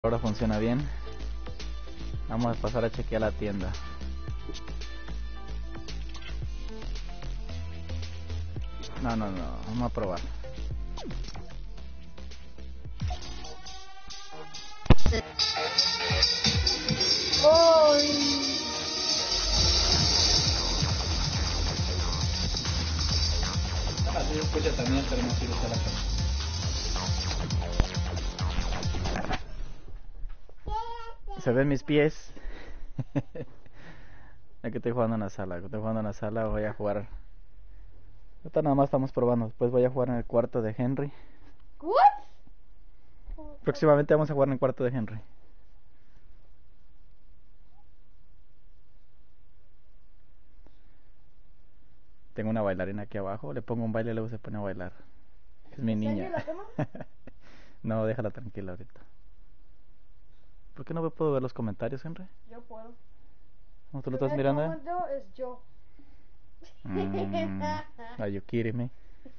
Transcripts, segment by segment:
Ahora funciona bien. Vamos a pasar a chequear la tienda. No, vamos a probar. Así se escucha también, pero no quiero usar la cámara. ¿Se ven mis pies? Ya que estoy jugando en la sala, voy a jugar. Ahorita nada más estamos probando, después voy a jugar en el cuarto de Henry. Próximamente vamos a jugar en el cuarto de Henry. Tengo una bailarina aquí abajo, le pongo un baile y luego se pone a bailar. Es mi niña. No, déjala tranquila ahorita. ¿Por qué no puedo ver los comentarios, Henry? Yo puedo. ¿Cómo tú lo estás mirando? Comando es yo. Are you kidding me?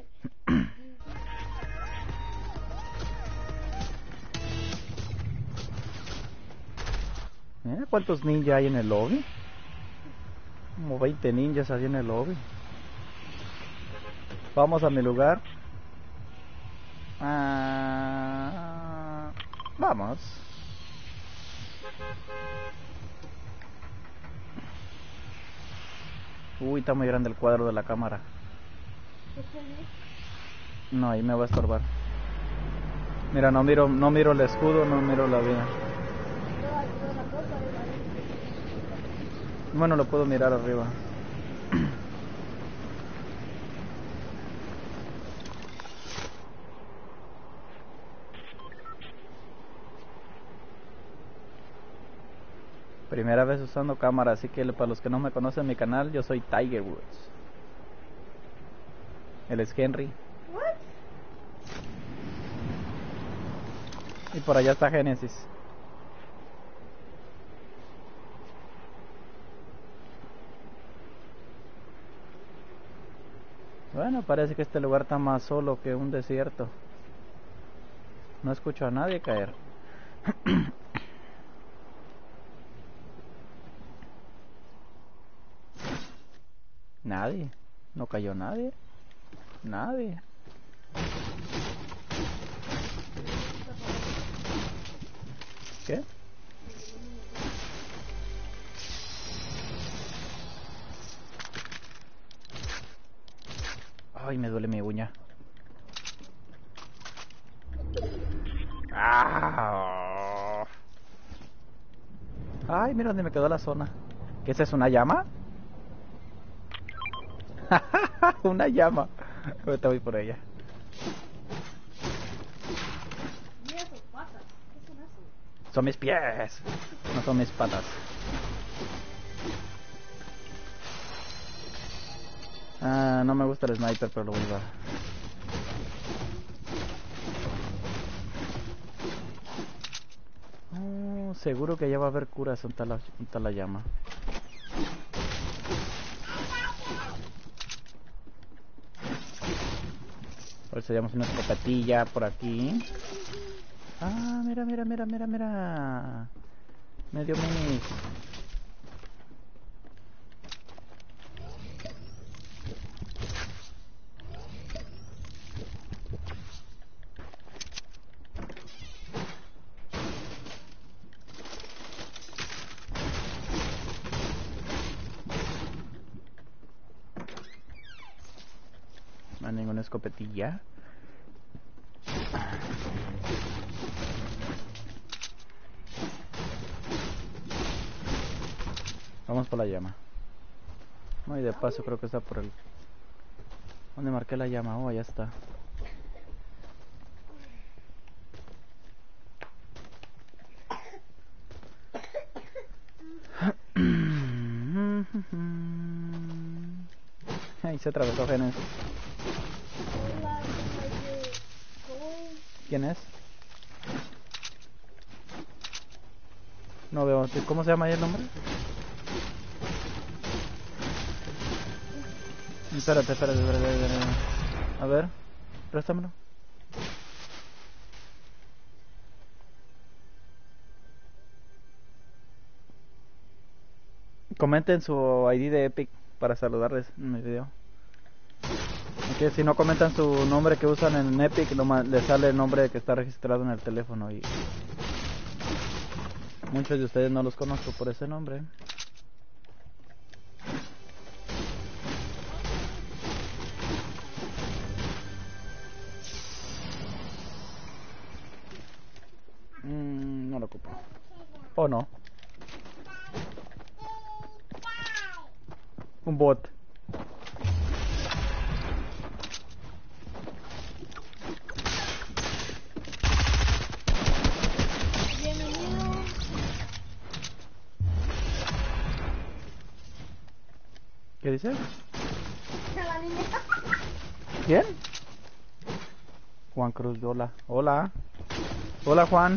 Mira cuántos ninjas hay en el lobby. Como 20 ninjas hay en el lobby. Vamos a mi lugar. Vamos. Uy, está muy grande el cuadro de la cámara. No, ahí me va a estorbar. Mira, no miro el escudo, no miro la vida. Bueno, lo puedo mirar arriba. Primera vez usando cámara, así que para los que no me conocen mi canal, yo soy Tiger Woods. Él es Henry. Y por allá está Genesis. Bueno, parece que este lugar está más solo que un desierto. No escucho a nadie caer. Nadie. No cayó nadie. Nadie. ¿Qué? Ay, me duele mi uña. ¡Ah! Ay, mira dónde me quedó la zona. ¿Qué esa es una llama? Una llama. Ahorita voy por ella. Mira sus patas. ¿Qué son eso? Son mis pies. No son mis patas. No me gusta el sniper, pero lo voy a usar. Seguro que allá va a haber curas. ¿Dónde está la llama? A ver si hallamos una escopetilla por aquí. Mira. Medio mini. No hay ninguna escopetilla. Vamos por la llama. No, y de paso creo que está por el... ¿Dónde marqué la llama? Oh, allá está. Ahí se atravesó Genesis. ¿Quién es? No veo. ¿Cómo se llama ahí el nombre? Espérate. A ver, préstamelo. Comenten su ID de Epic para saludarles en el video. Que si no comentan su nombre que usan en Epic, les sale el nombre que está registrado en el teléfono y muchos de ustedes no los conozco por ese nombre. No lo ocupo. ¿O no? Un bot. Bienvenido. ¿Qué dice? La niña. ¿Quién? Juan Cruz, hola. Hola. Hola, Juan.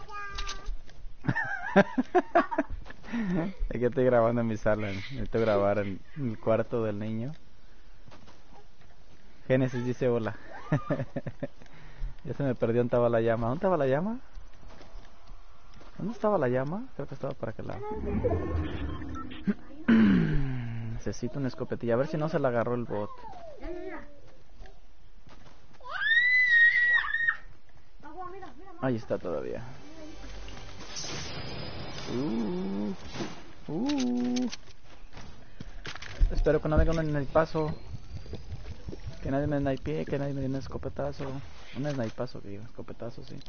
Es que estoy grabando en mi sala. Necesito grabar en el cuarto del niño. Génesis dice hola. Ya se me perdió. ¿Dónde estaba la llama? ¿Dónde estaba la llama? ¿Dónde estaba la llama? Creo que estaba para aquel lado. Necesito una escopetilla. A ver si no se la agarró el bot. Agua, mira, mira. Ahí está todavía. Espero que no venga un snipazo. Que nadie me snipee, que nadie me dé un escopetazo. Un snipazo, digo, escopetazo, sí.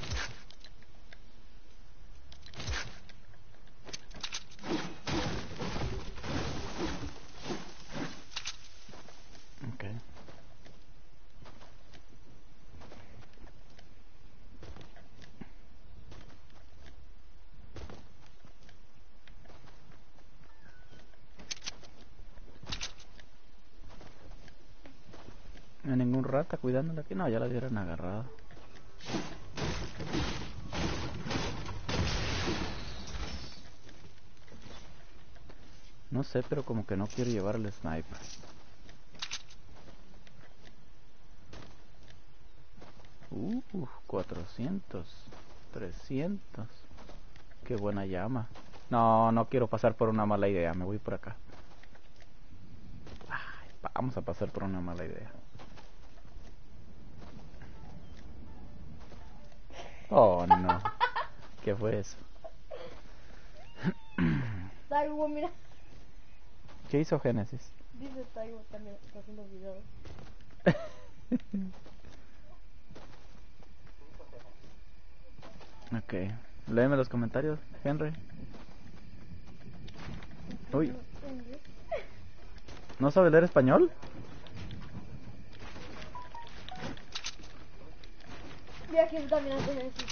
Ok. No hay ningún rata cuidándola aquí. No, ya la hubieran agarrado. No sé, pero como que no quiero llevar el sniper. Uh, 400, 300. Qué buena llama. No, no quiero pasar por una mala idea. Me voy por acá. Ay, vamos a pasar por una mala idea. Oh, no. ¿Qué fue eso? Taiwo, mira. ¿Qué hizo Génesis? Dice Taiwo también está haciendo videos. Ok. Léeme los comentarios, Henry. Uy. ¿No sabe leer español? Y aquí también hace Genesis.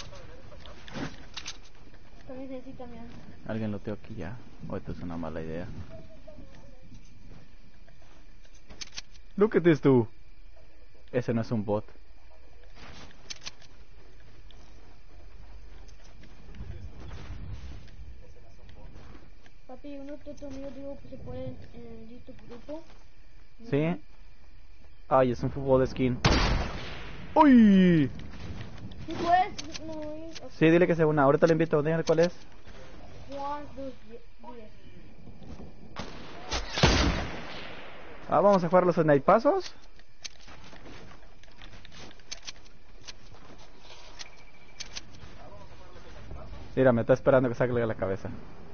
También Genesis también. Alguien lo tengo aquí ya. O esto es una mala idea. Look at this tú. Ese no es un bot. Papi, uno de tus amigos digo que se puede en el YouTube grupo. ¿Sí? Ay, es un fútbol de skin. ¡Uy! Si puedes, no. Okay. Sí, dile que se una. Ahorita le invito. Dígale cuál es. Juan 210. Ah, vamos a jugar los snipazos. Mira, me está esperando que saque la cabeza.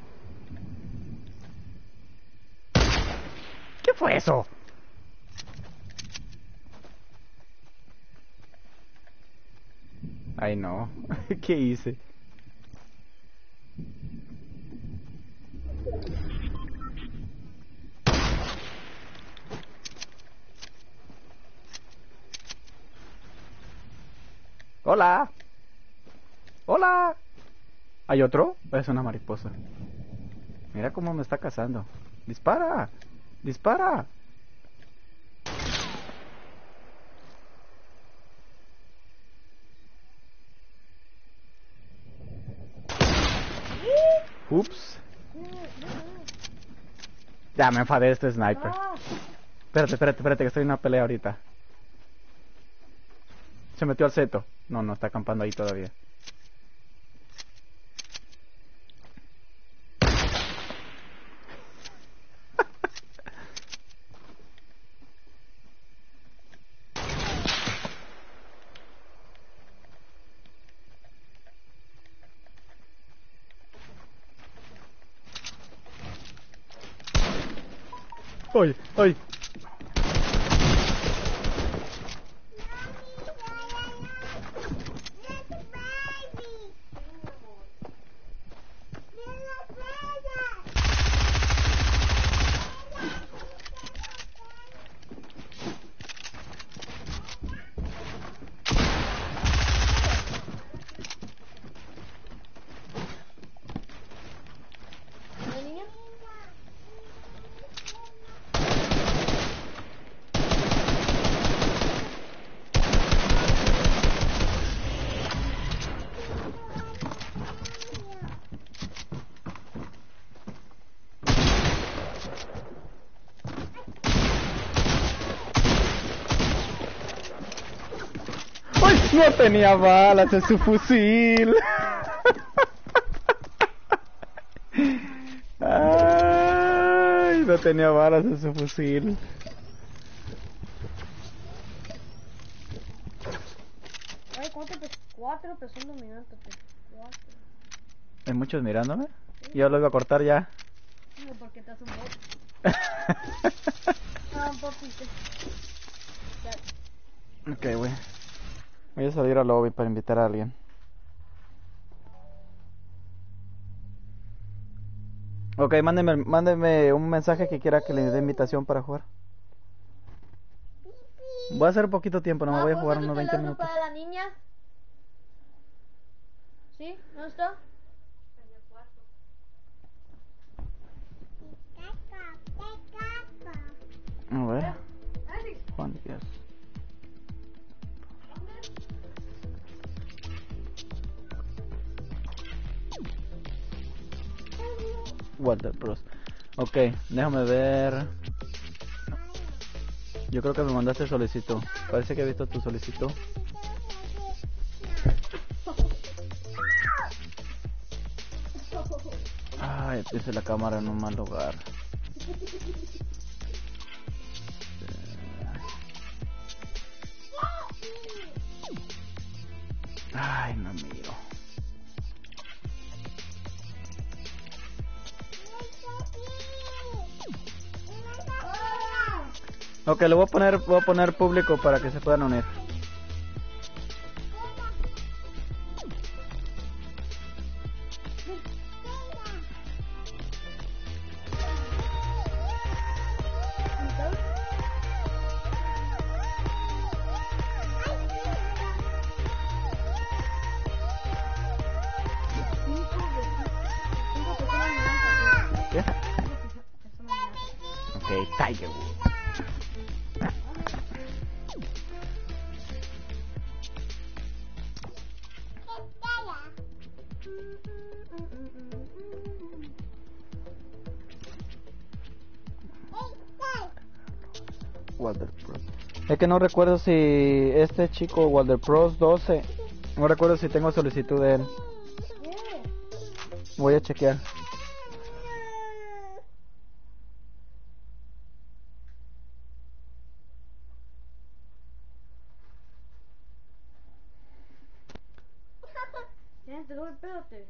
¿Qué fue eso? Ay, no. ¿Qué hice? Hola. Hola. ¿Hay otro? Es una mariposa. Mira cómo me está cazando. Dispara. Dispara. Ups. Ya me enfadé de este sniper. Espérate, que estoy en una pelea ahorita. Se metió al seto. No, no, está acampando ahí todavía. ¡Ay! ¡Ay! ¿La niña? ¡Ay! No tenía balas en su fusil. Ay, no tenía balas en su fusil. Ay, cuatro personas dominantes. Cuatro. ¿Hay muchos mirándome? Yo lo iba a cortar ya. No, porque te hace un bot. Un poquito. Ok, güey. Voy a salir al lobby para invitar a alguien. Ok, mándeme un mensaje que quiera que le dé invitación para jugar. Voy a hacer poquito tiempo, no me voy a jugar unos 20 minutos. ¿Para la niña? ¿Sí? ¿No está? En el cuarto. A ver. Juan Díaz. Walter Bros. Ok, déjame ver. Yo creo que me mandaste solicitud. Parece que he visto tu solicitud. Ay, puse la cámara en un mal lugar. Ay, no miro. Ok, lo voy a poner público para que se puedan unir. ¿Qué? Ok, Tiger Woods. Walter Pro. Es que no recuerdo si este chico Walter Pros 12, no recuerdo si tengo solicitud de él. Voy a chequear. Te doy, espérate.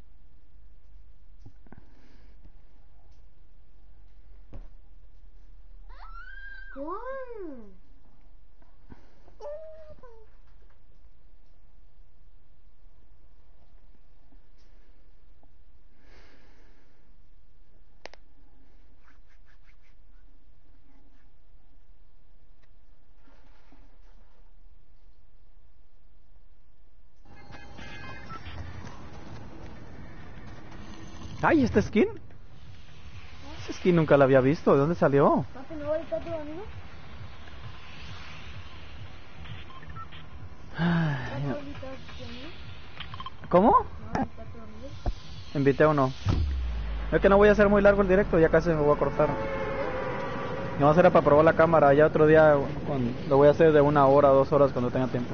Ay, ¿esta skin? Esta skin nunca la había visto. ¿De dónde salió? Papi, ¿no va a estar tu amigo? ¿Cómo? Invité a uno. Es que no voy a hacer muy largo el directo, ya casi me voy a cortar. No será para probar la cámara, ya otro día lo voy a hacer de 1 hora, 2 horas cuando tenga tiempo.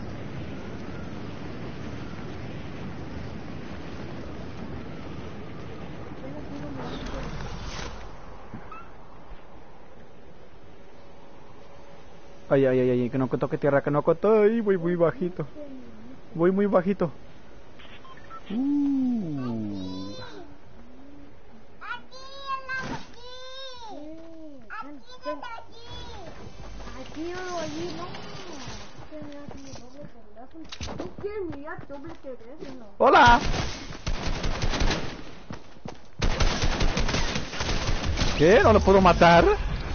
Ay, ay, ay, ay, que no toque tierra, que no ay, voy muy bajito. Voy muy bajito. sería doble que ves, ¿no? ¡Hola! ¿Qué? ¿No lo puedo matar?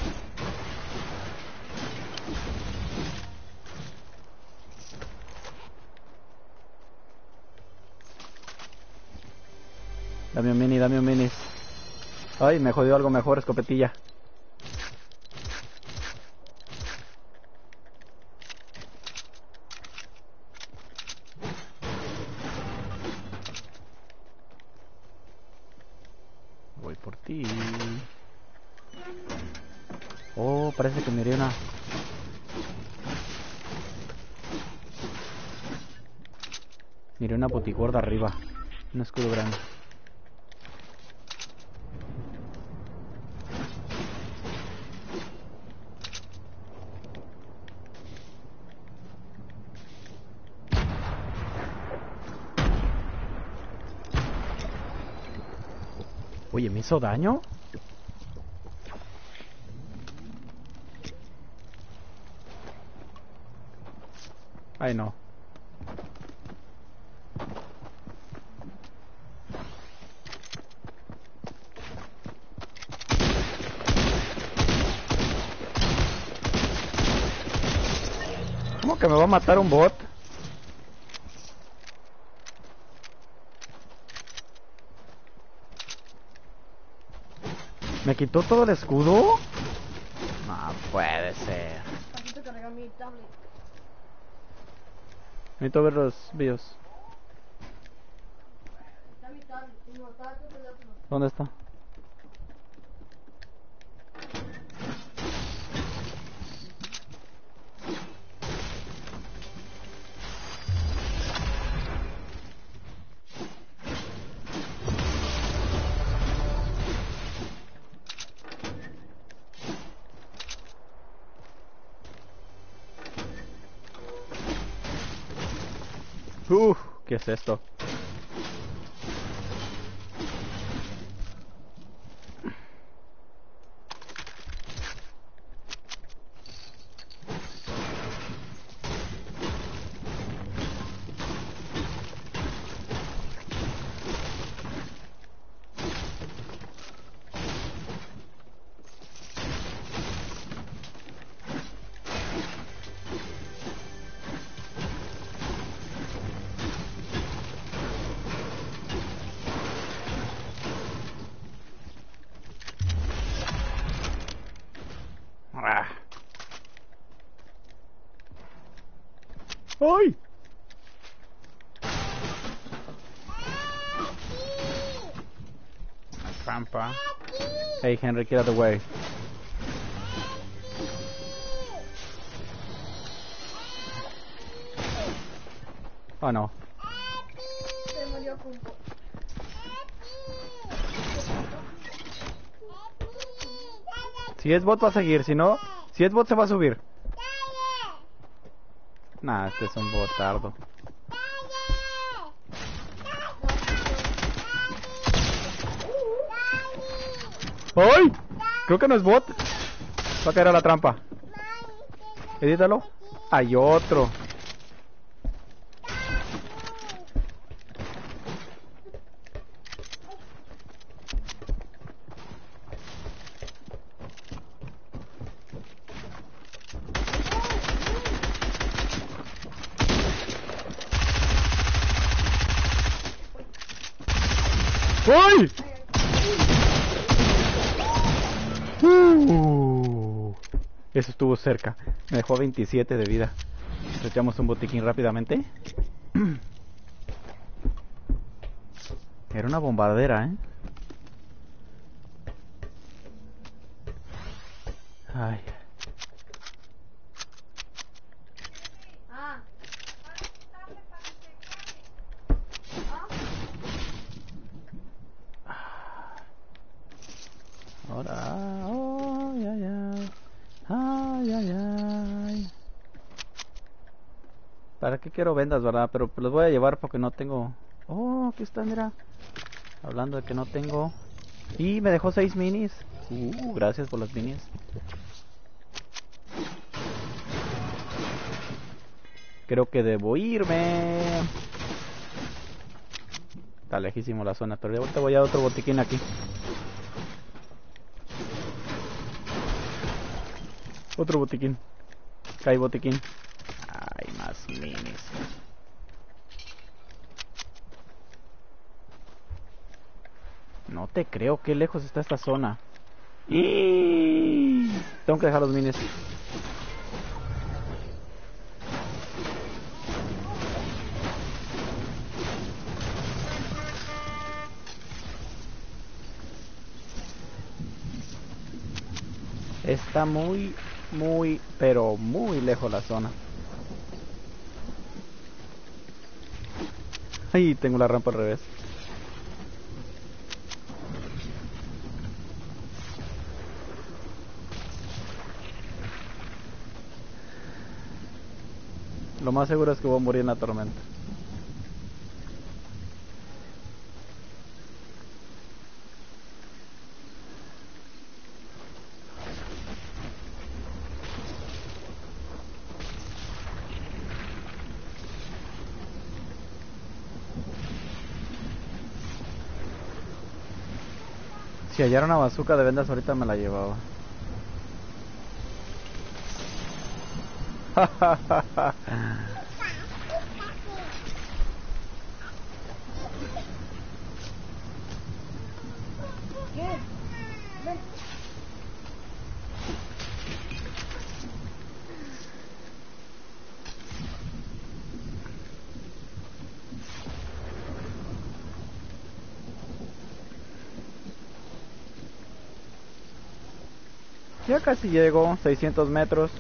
Dame un mini, dame un mini. Ay, me jodió algo mejor, escopetilla. Voy por ti. Oh, parece que miré una... Miré una botigorda arriba. Un escudo grande. Oye, ¿me hizo daño? Ay, no. ¿Cómo que me va a matar un bot? ¿Me quitó todo el escudo? No puede ser. Necesito cargar mi tablet. Necesito ver los videos. Está mi tablet, no, está tu teléfono. ¿Dónde está? ¿Qué es esto? Ah. ¡Ay! Trampa. Hey, Henry, get out of the way. Oh, no. Se murió con vos. Si es bot va a seguir, si no... Si es bot se va a subir. Nah, este es un botardo. ¡Ay! Creo que no es bot. Va a caer a la trampa. Edítalo. Hay otro. ¡Ay! Eso estuvo cerca. Me dejó 27 de vida. Le echamos un botiquín rápidamente. Era una bombardera, ¿eh? Ay. Ah. Ahora. Ay, ay, ay. Ay, ay, ay. ¿Para qué quiero vendas, verdad? Pero los voy a llevar porque no tengo... Oh, aquí está, mira. Hablando de que no tengo... Y me dejó 6 minis. Gracias por los minis. Creo que debo irme. Está lejísimo la zona, pero ahorita voy a otro botiquín aquí. Otro botiquín. Acá hay botiquín. Hay más minis. No te creo, qué lejos está esta zona. Tengo que dejar los minis. Está muy, pero muy lejos la zona. Ahí tengo la rampa al revés. Lo más seguro es que voy a morir en la tormenta. Si hallara una bazooka de vendas ahorita me la llevaba. ¿Qué? Ven. Ya casi llego, 600 metros.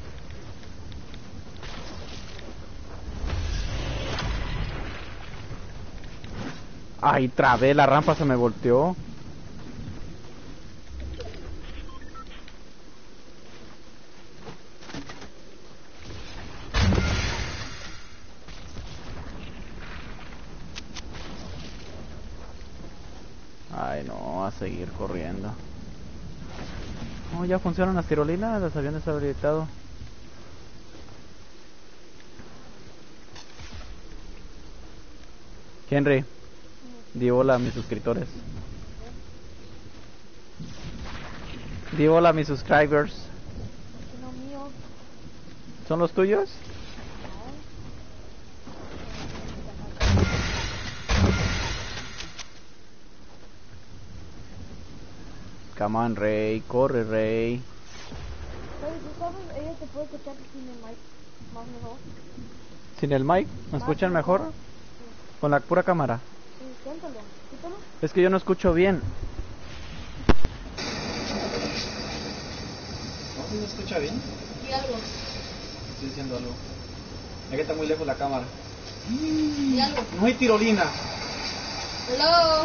Ay, trabé, la rampa se me volteó. Ay, no, a seguir corriendo. Oh, ya funcionan las tirolinas, las habían deshabilitado. Henry, di hola a mis suscriptores. Di hola a mis subscribers. No mío. ¿Son los tuyos? Come on, Rey, corre, Rey. ¿Tú sabes? Ella te puede escuchar sin el mic más mejor. ¿Sin el mic? ¿Me escuchan mejor? Sí. Con la pura cámara. Sí, siéntalo. Quítalo. Es que yo no escucho bien. ¿No se escucha bien? Di algo. Estoy diciendo algo. Es que está muy lejos la cámara. Di algo. No hay tirolina. Hello.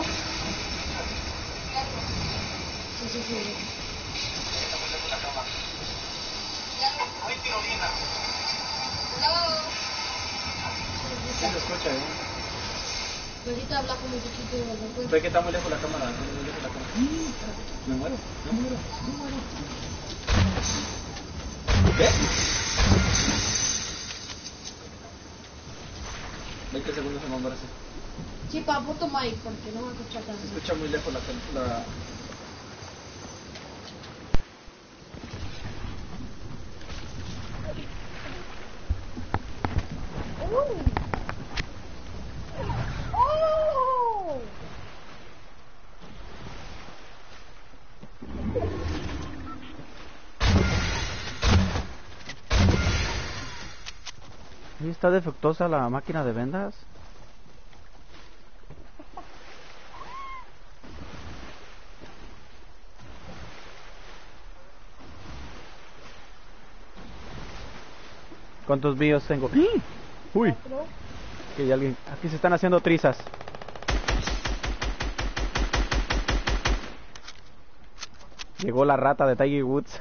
Sí. Está muy lejos la cámara. No hay tirolina. Hello. Sí se escucha bien. Ahorita habla como un poquito después. Ve que está muy lejos la cámara. Muy lejos la cámara. Me muero. ¿Qué? 20 segundos en bombarse. Sí, para puto mic, porque no me escucha Se tanto. escucha muy lejos la... ¡Oh! Ahí está defectuosa la máquina de vendas. ¿Cuántos vídeos tengo? Uy, que hay alguien. Aquí se están haciendo trizas. Llegó la rata de Tiger Woods.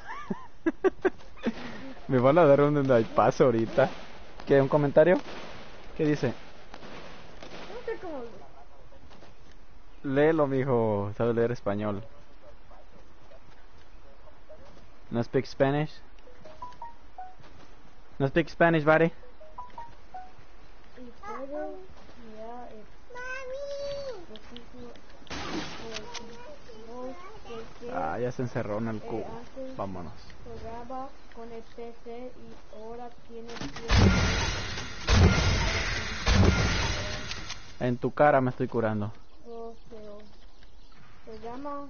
Me van a dar un paso ahorita. ¿Qué? ¿Un comentario? ¿Qué dice? No sé cómo. Léelo, mijo. Sabe leer español. No speak Spanish. No speak Spanish, buddy. Y puedo mirar el... ya se encerró en el cubo. Antes Vámonos. jugaba con el PC y ahora tiene En tu cara me estoy curando. Oh, pero se llama...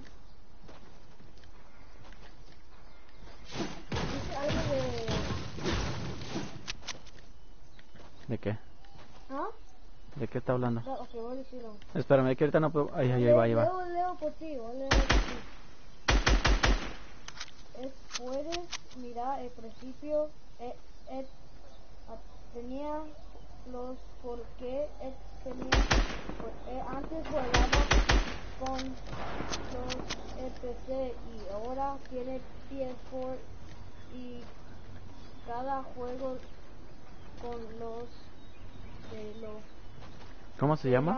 Dice algo de... ¿De qué? ¿Ah? ¿De qué está hablando? No, ok, voy a decirlo. Espérame, que ahorita no puedo... Ahí va, ahí va. Leo por ti, voy a leer por ti. Puedes mirar el principio. Tenía los... Porque tenía... antes jugaba con los PC y ahora tiene PS4 y cada juego con los de los... ¿Cómo se llama?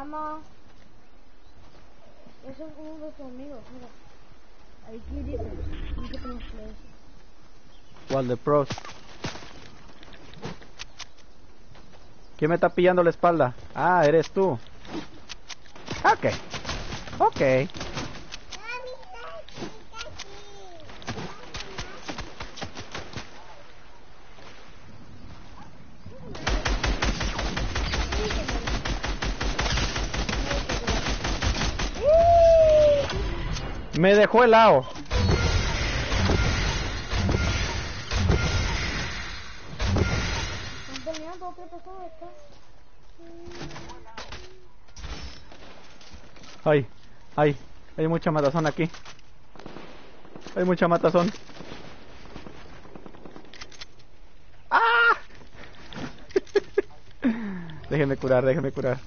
Eso es uno de sus amigos, mira. Aquí dice cómo se lee. ¿Cuál de pros? ¿Quién me está pillando la espalda? Ah, eres tú. Ok. Ok. Me dejó helado. Están peleando otra persona acá. Ay, hay mucha matazón aquí. Hay mucha matazón. ¡Ah! Déjenme curar, déjenme curar.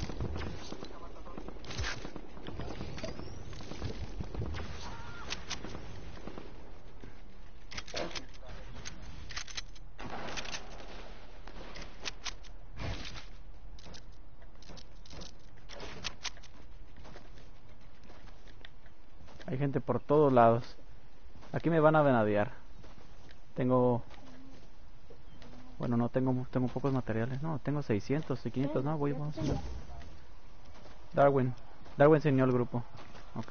Hay gente por todos lados. Aquí me van a venadear. Tengo... Bueno, no tengo pocos materiales. No, tengo 600 y 500. No, vamos. Darwin se unió al grupo. Ok.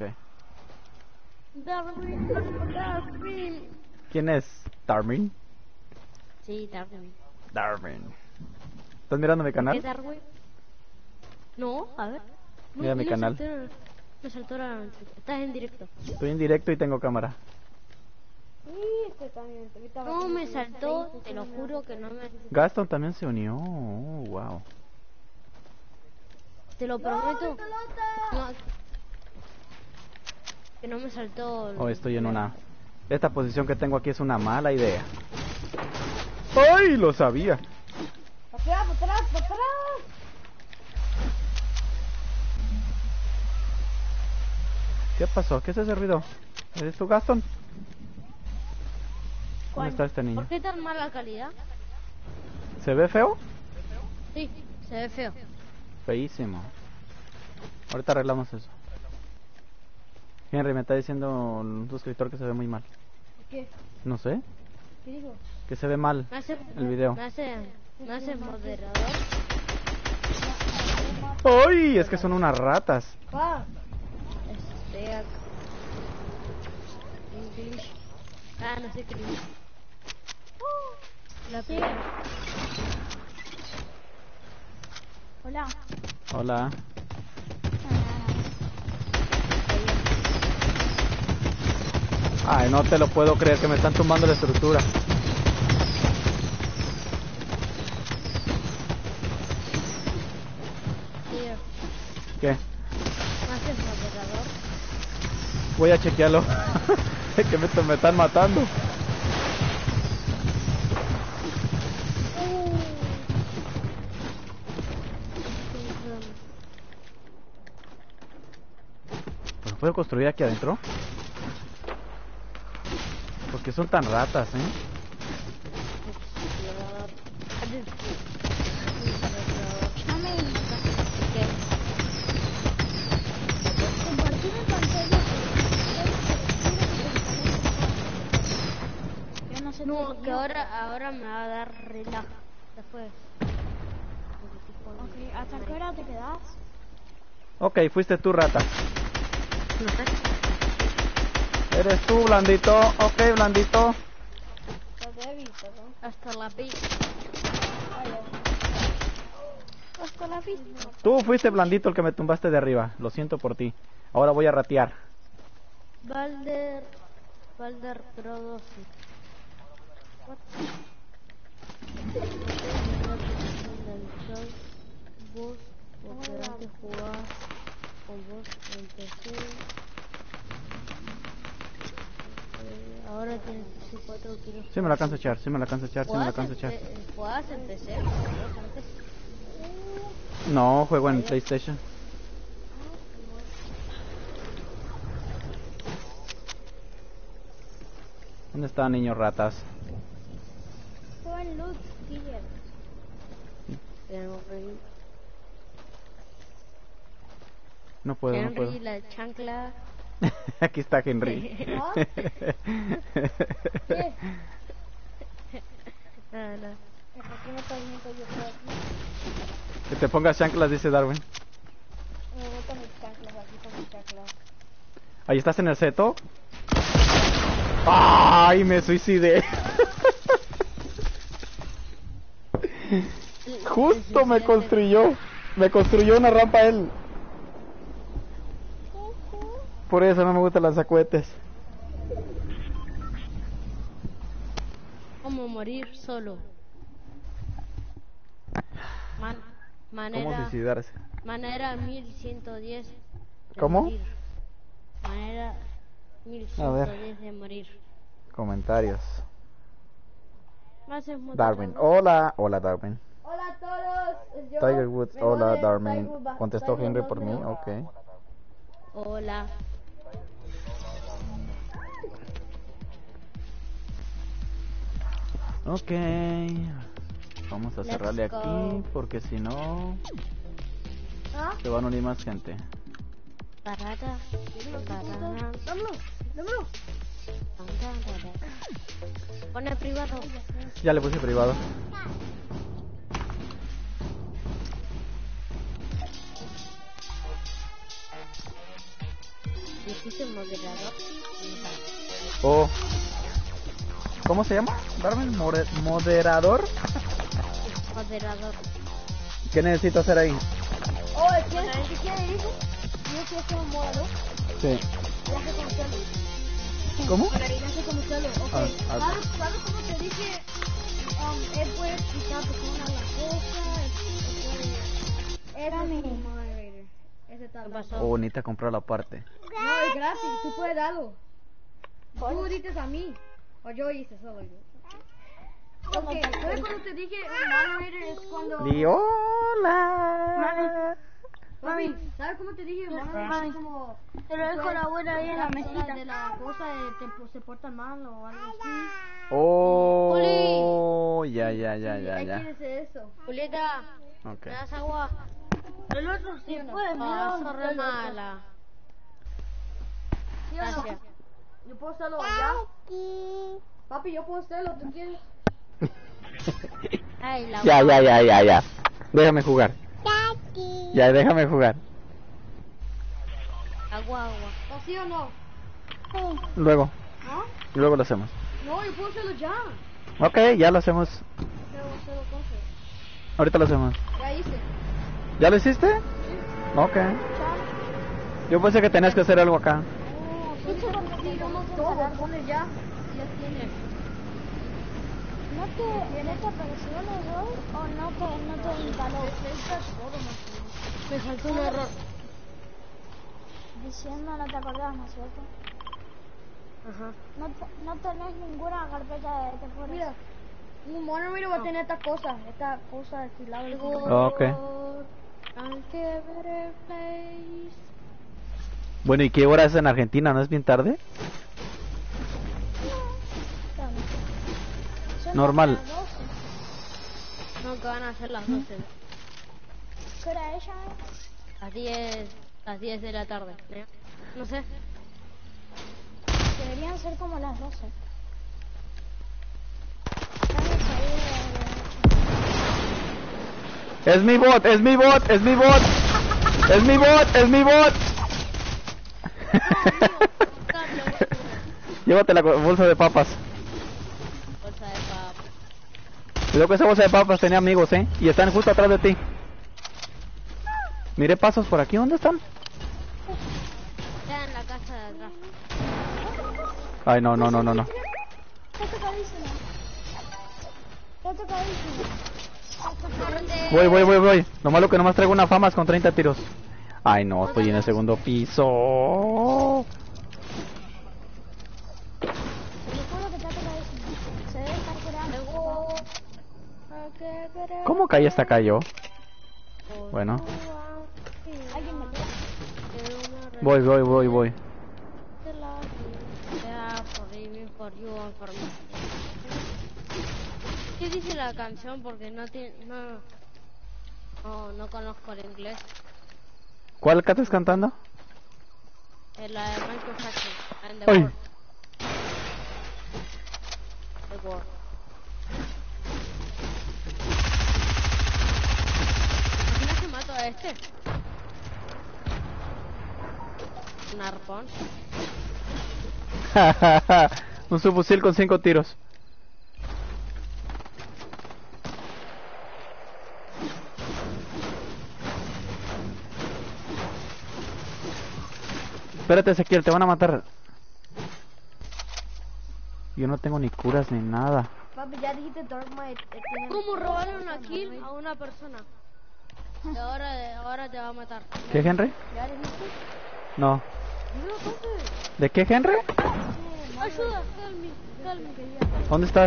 Darwin. ¿Quién es? ¿Darwin? Sí, Darwin. Darwin. ¿Estás mirando mi canal? ¿Qué Darwin? No, a ver. Mira mi canal. Me saltó la... Estás en directo. Estoy en directo y tengo cámara. No, me saltó, te lo juro que no me... Gaston también se unió. Oh, wow. Te lo prometo. No, que no me saltó... Oh, estoy en una... Esta posición que tengo aquí es una mala idea. ¡Ay! Lo sabía. ¡Para atrás, para atrás! ¿Qué pasó? ¿Qué es ese ruido? ¿Eres tú, Gaston? ¿Dónde está este niño? ¿Por qué tan mala calidad? ¿Se ve feo? Sí, se ve feo. Feísimo. Ahorita arreglamos eso. Henry, me está diciendo un suscriptor que se ve muy mal. ¿Qué? No sé. ¿Qué digo? Que se ve mal el video. ¿Me hace moderador? ¡Ay! Es que son unas ratas. English. Ah, no sé qué dice. La primera. Hola. Hola. Ay, no te lo puedo creer que me están tumbando la estructura. ¿Qué? ¿Me haces moderador? Voy a chequearlo. Que me están matando. ¿Pues puedo construir aquí adentro? Porque son tan ratas, ¿eh? No me digas. ¿Qué? Compartir en pantalla. Yo no sé. No, que ahora me va a dar relax. Después. Ok, ¿hasta qué hora te quedas? Ok, fuiste tú, rata. Eres tú, blandito. Ok, blandito. Lo he visto, ¿no? Hasta la vista. Ay, Hasta la vista. Tú fuiste blandito el que me tumbaste de arriba. Lo siento por ti. Ahora voy a ratear. Valder Pro 12. What? Vos, porque jugar con vos en PC. Ahora tienes 4 kilos. Sí me la alcanzo a echar, sí me la alcanzo a echar, sí me la alcanzo a echar. ¿Jugabas en PC? Antes. No, juego en PlayStation. ¿Dónde están, niños ratas? Buen loot, Guillermo. No puedo, no puedo. Henry, la chancla. Aquí está Henry. ¿Ah? ¿Qué? No. ¿Por qué me estás viendo yo por aquí? Que te pongas chanclas, dice Darwin. Me voy con mis chanclas, aquí con mis chanclas. Ahí estás en el seto. ¡Ay! Me suicidé. Justo me construyó una rampa él. Por eso no me gustan los lanzacohetes. ¿Cómo morir solo? ¿Cómo Manera suicidarse? 1110 de ¿Cómo? morir. Manera A 1110 de morir. Comentarios. Más es muy Darwin. tarde. Hola. Hola, Darwin. Hola a todos. Yo Tiger Woods. vengo Hola, de Darwin. Tiger Woods. Contestó Tiger Henry Woods por mí. me- Ok. Hola. Ok. Vamos a Let's cerrarle go. aquí porque si no ¿Ah? se van a unir más gente. Parada. Parada. Dámelo, dámelo. Pone privado. Ya le puse privado. Le puse moderador. Oh. ¿Cómo se llama? Darwin, moderador. Moderador. ¿Qué necesito hacer ahí? Oh, ¿qué quiere dice? Yo quiero ser un modelo. Sí. Ya sé cómo hacerlo. ¿Cómo? Ya sé cómo hacerlo. Ok. Ah, ¿Sabes cómo te dije? Él puede explicar personas las cosas. Era mi moderator. Ese tal. ¿Qué pasó? Oh, bonita comprar la parte. No, es gratis. Tú puedes darlo. Tú dices a mí. O yo hice solo yo. Ok, ¿sabes cuando te dije un moderator es cuando... Di hola. Papi, ¿sabes cómo te dije? Moderator es como... Te lo dejo la abuela ahí en la mesita. De la cosa de se portan mal o algo así. Oh, ya. Él quiere hacer eso. Julieta, Ok. ¿me das agua? El otro sí o no. Ah, re mala. ¿Sí o no? Gracias. Yo puedo hacerlo ya. Papi, yo puedo hacerlo. ¿Tú quieres? Ay, la Ya. Déjame jugar. Ya, déjame jugar. agua. ¿O sí o no? Luego. ¿No? Luego lo hacemos. No, yo puedo hacerlo ya. Ok, ya lo hacemos. Pero hacerlo cosas. Ahorita lo hacemos. Ya hice. ¿Ya lo hiciste? Ok. Yo pensé que tenías que hacer algo acá. Todo, pones ya. Ya tienes. ¿No te apareció el error o no te instaló? Me faltó un error. Diciendo no te acordás, ¿no es cierto? Ajá. No tenés ninguna carpeta de tesoros. Mira, un moderator va a tener esta cosa estilada. Ok. Bueno, ¿y qué hora es en Argentina? ¿No es bien tarde? Son Normal. las 12. No, que van a ser las 12. ¿Qué hora ella? Las 10 de la tarde. ¿eh? No sé. Deberían ser como las 12. Es mi bot. Llévate la bolsa de papas. Bolsa de papas. Creo que esa bolsa de papas tenía amigos, y están justo atrás de ti. Miré pasos por aquí, ¿dónde están? Está en la casa de atrás. Ay, no. Está tocadísimo. Está tocadísimo. Voy. Lo malo que nomás traigo una famas con 30 tiros. Ay, no, estoy en el segundo piso. Te juro que está tocadísimo. Se debe estar curando. ¿Cómo caí hasta acá yo? Bueno, ¿Alguien me queda? voy. ¿Qué dice la canción? Porque no conozco el inglés. ¿Cuál que estás cantando? La de Michael Jackson. And the Ay. World. The World. ¿Imaginas que mato a este? Un arpón. Un subfusil con 5 tiros. Espérate, Ezequiel, te van a matar. Yo no tengo ni curas ni nada. Papi, ya dijiste Darkmite. ¿Cómo robarle una kill a una persona? Y ahora te va a matar. ¿Qué, Henry? ¿Ya dijiste? No. Dilo, entonces. ¿De qué, Henry? Ayuda, help me. ¿Dónde estás?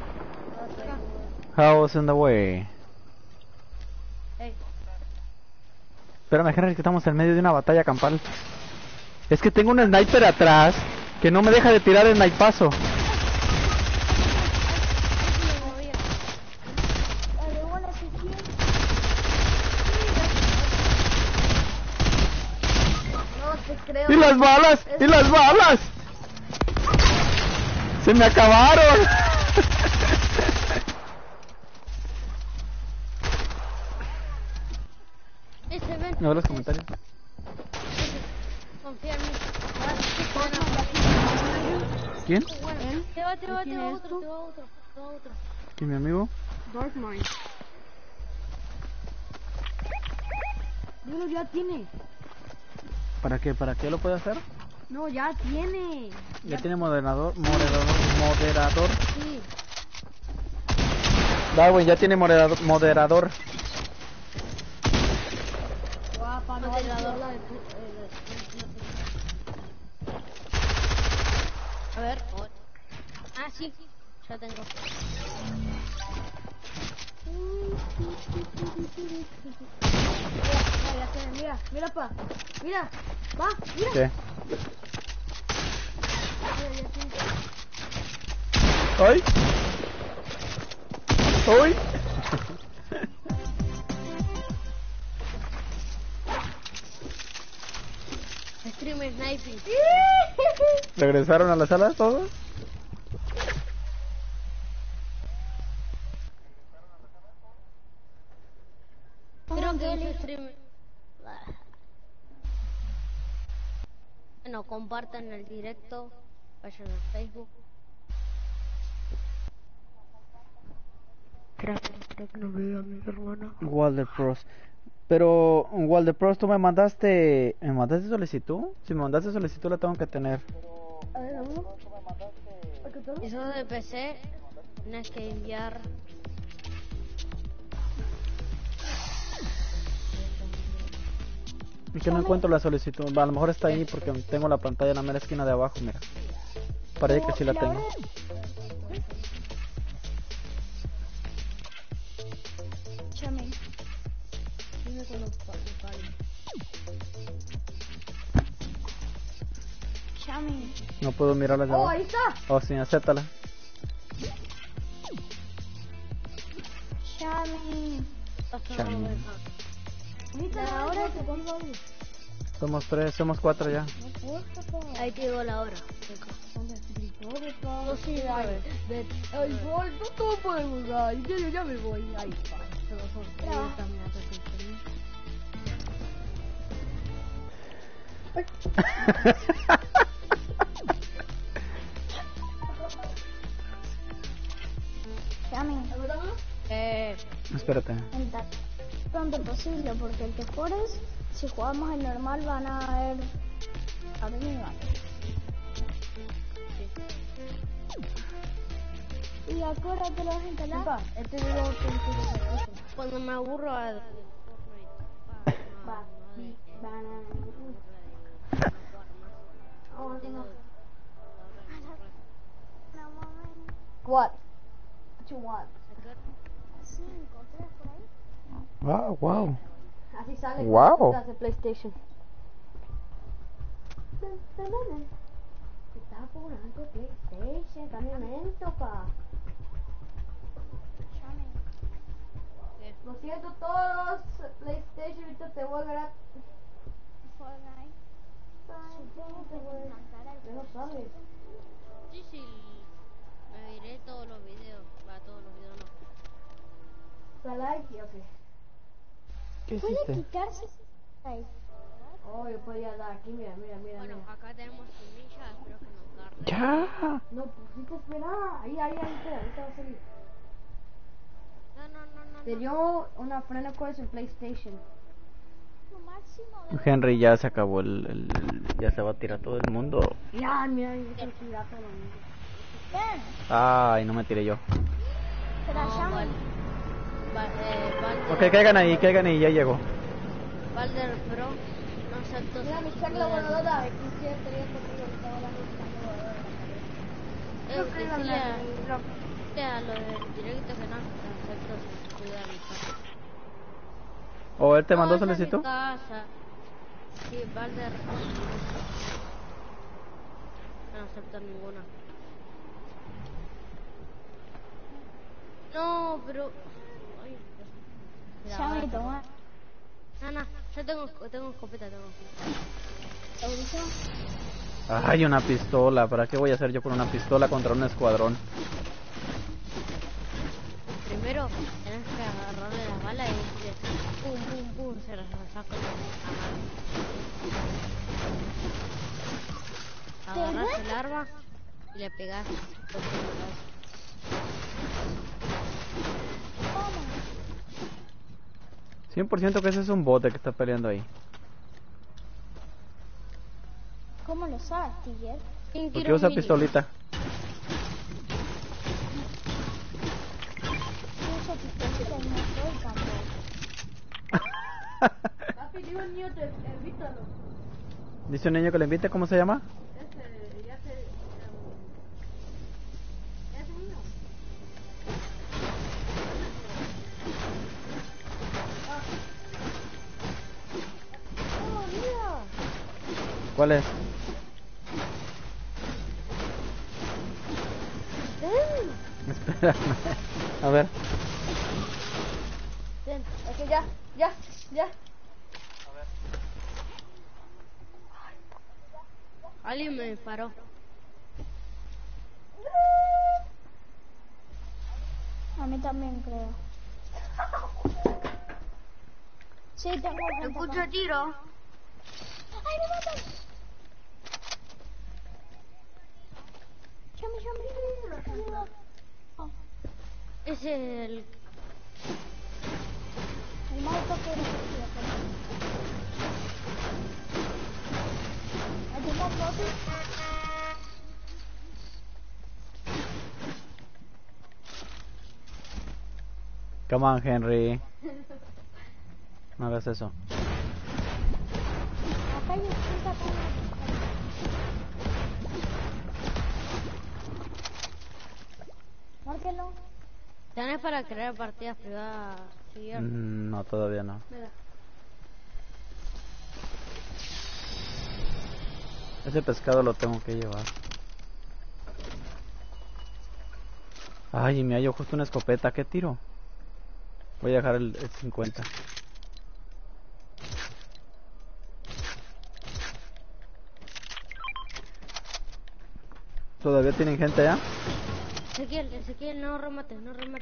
House in the way. Hey. Espérame, Henry, que estamos en medio de una batalla campal. Es que tengo un sniper atrás que no me deja de tirar el snipazo. No te creo. ¡Y las balas! ¡Y las balas! ¡Se me acabaron! Ese ven. ¿No veo los comentarios? Confía en mí. ¿Quién? Bueno, te va otro. ¿Y mi amigo? Darkmite. Dilo, ya tiene. ¿Para qué? ¿Para qué lo puede hacer? No, ya tiene. Ya tiene moderador. Sí. Darwin ya tiene moderador. Guapa, no hay habla de tu... A ver. Ah, sí. Ya tengo. Mira, ya tiene, mira, pa. Mira, va, mira. ¿Qué? Mira, ya tiene. ¡Ay! ¡Ay! Stream sniping. ¿Regresaron a la sala todos? Creo que hizo stream. Bueno, compartan el directo. Vayan a Facebook. Creo que no veo a mi hermano. Walder Pros. Pero, Walder Pros, ¿tú me mandaste solicitud? Si me mandaste solicitud la tengo que tener. A ver, uno. Si sos de PC, tienes que enviar. Y que no encuentro la solicitud. A lo mejor está ahí porque tengo la pantalla en la mera esquina de abajo, mira. Parece que sí la tengo. Chame. Dime cuando pare. Chame. No puedo mirarla de Oh, abajo. ahí está. Oh, sí, acéptala. Chame. Chame. Ahorita, ahora te pongo algo. Somos 3, somos 4 ya. Ahí te digo la hora. No, sí, ay, Paul, no todo podemos jugar. Yo ya me voy. Ay, espérate. Pronto posible, porque el que Forest, si jugamos el normal, van a haber amigos. Y acuérdate los instalar. Este video es Cuando me aburro a... What? What you want? 5, 3 por ahí. Wow. Así sale. Wow. De PlayStation. Está jugando PlayStation, cambia lento, pa. Lo siento todos, PlayStation, ahorita te voy a agarrar. Fortnite. Supongo que voy a sacar al Ya no sabes. Sí. Me miré todos los videos. Va, todos los videos no. Da like y ok. ¿Qué ¿Puede hiciste? quitarse? Ahí. Oh, yo podía dar aquí, mira. Bueno, acá tenemos semillas, espero que nos carguen. Ya. No, pues sí te espera. Ahí, espera, ahorita va a salir. No. Te dio una frena course en PlayStation. Lo máximo de... Henry ya se acabó ya se va a tirar todo el mundo. Ya, mira, yo te tirar todo el mundo. Ven, Ay, no me tiré yo. pero llamen. Ok, caigan ahí, ya llegó. Valder Pro, no acepto. Mira, mi chacla voladora. Quisiera tener conmigo, estaba hablando con Decirle a lo del directo que no acepto su amistad. ¿O él te mandó esa es mi solicitud? casa. Sí, Valder. No acepto ninguna. No, pero... Ay, Dios. Llame y toma. No, yo tengo escopeta, ¿Audición? Ay, una pistola. ¿Para qué voy a hacer yo con una pistola contra un escuadrón? Primero tenés que agarrarle las balas y pum, se las saco a mano. Agarrás el arma y le pegás. Vamos. 100% que ese es un bote que está peleando ahí. ¿Cómo lo sabes, Tiger? Porque usa pistolita. Usa pistolita y no soy tampoco. Papi, digo el niño, invítalo. Dice un niño que le invite, ¿cómo se llama? Ese niño. Oh, mira. ¿Cuál es? Espérame. A ver. Ven, es que ya. Alguien me disparó. A mí también creo. Sí, tengo gente. Escucho tiro. ¡Ay, me matan! Llame. Oh, Es el... el moto que era ¿hay un moto? Come on, Henry. No hagas eso. Acá hay un chica márquelo. ¿Tenés para crear partidas privadas? No, todavía no. Mira. Ese pescado lo tengo que llevar. Ay, y me hallo justo una escopeta. ¿Qué tiro? Voy a dejar el 50. ¿Todavía tienen gente allá? Ezequiel, no remates.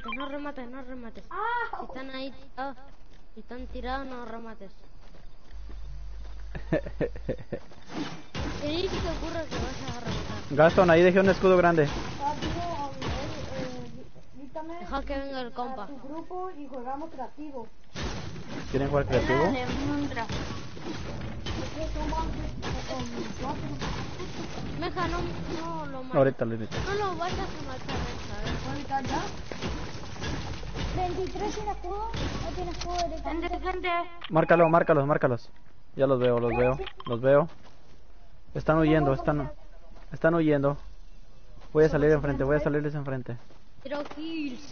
Si están ahí tirados, si están tirados, no remates. ¿Qué se te ocurre que vayas a rematar? Gaston, ahí dejé un escudo grande. Invítame. Deja que venga el a compa. tu grupo y jugamos creativo. ¿Quieren jugar creativo? Dale, Mundra. Porque somos con 4. Meja, no lo mates. Ahorita. No lo vayas a matar, ¿sabes? ¿Ahorita ya? 23 tiene escudo. No tiene escudo directamente. Gente. Márcalos. Ya los veo. Están huyendo. Voy a salirles enfrente. Quiero kills.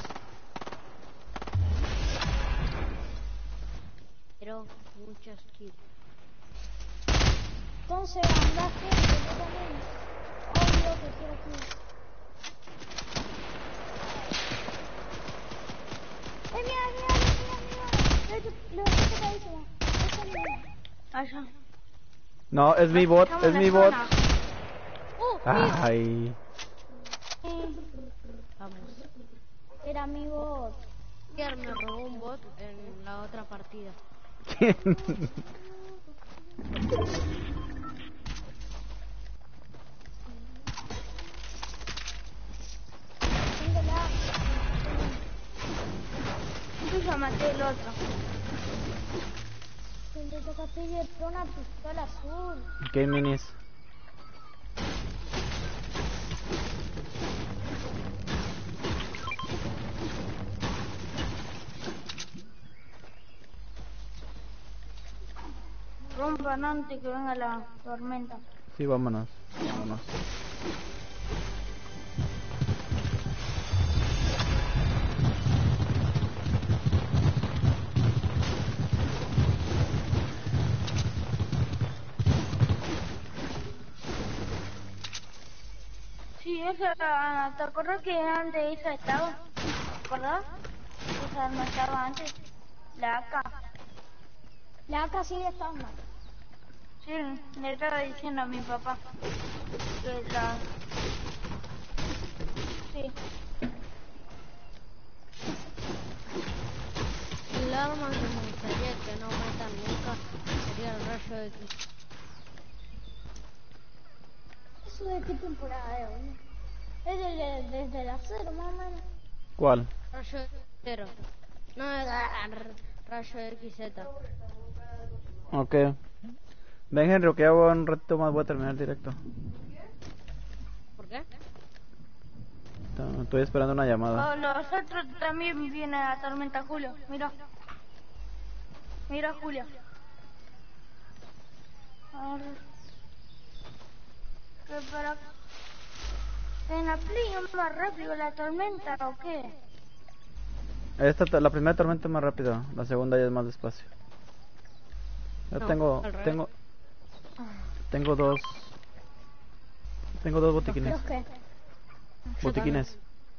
Quiero muchos kills. Entonces, anda gente, yo también. Obvio que quiero aquí. Mira. Lo que está diciendo. Allá. No, es mi bot. Mira. Ay. Vamos. Era mi bot. Kier me robó un bot en la otra partida. ¿Quién? Yo ya maté el otro. Te tocaste y una pistola azul. ¿Qué minis? Rompan antes que venga la tormenta. Sí, vámonos. Sí, esa, ¿te acuerdas que antes esa estaba? ¿Te acuerdas? Esa no estaba antes. La AK. La AK sigue estando. Sí, le estaba diciendo a mi papá que la... Sí. El arma que me gustaría que no metan nunca sería el rayo X. ¿Eso de qué temporada es, boludo? Es desde la 0, más o menos. ¿Cuál? Rayo X0. No es rayo XZ. Ok. Ven, Henry, que hago un ratito más, voy a terminar el directo. ¿Por qué? Estoy esperando una llamada. Oh, los otros también viene la tormenta, Julio. Mira. Mira, Julio. A ver. ¿Qué para? ¿En la play es más rápido la tormenta o qué? La primera tormenta es más rápida, la segunda ya es más despacio. Yo No, tengo al revés. dos botiquines. ¿Los qué? Botiquines.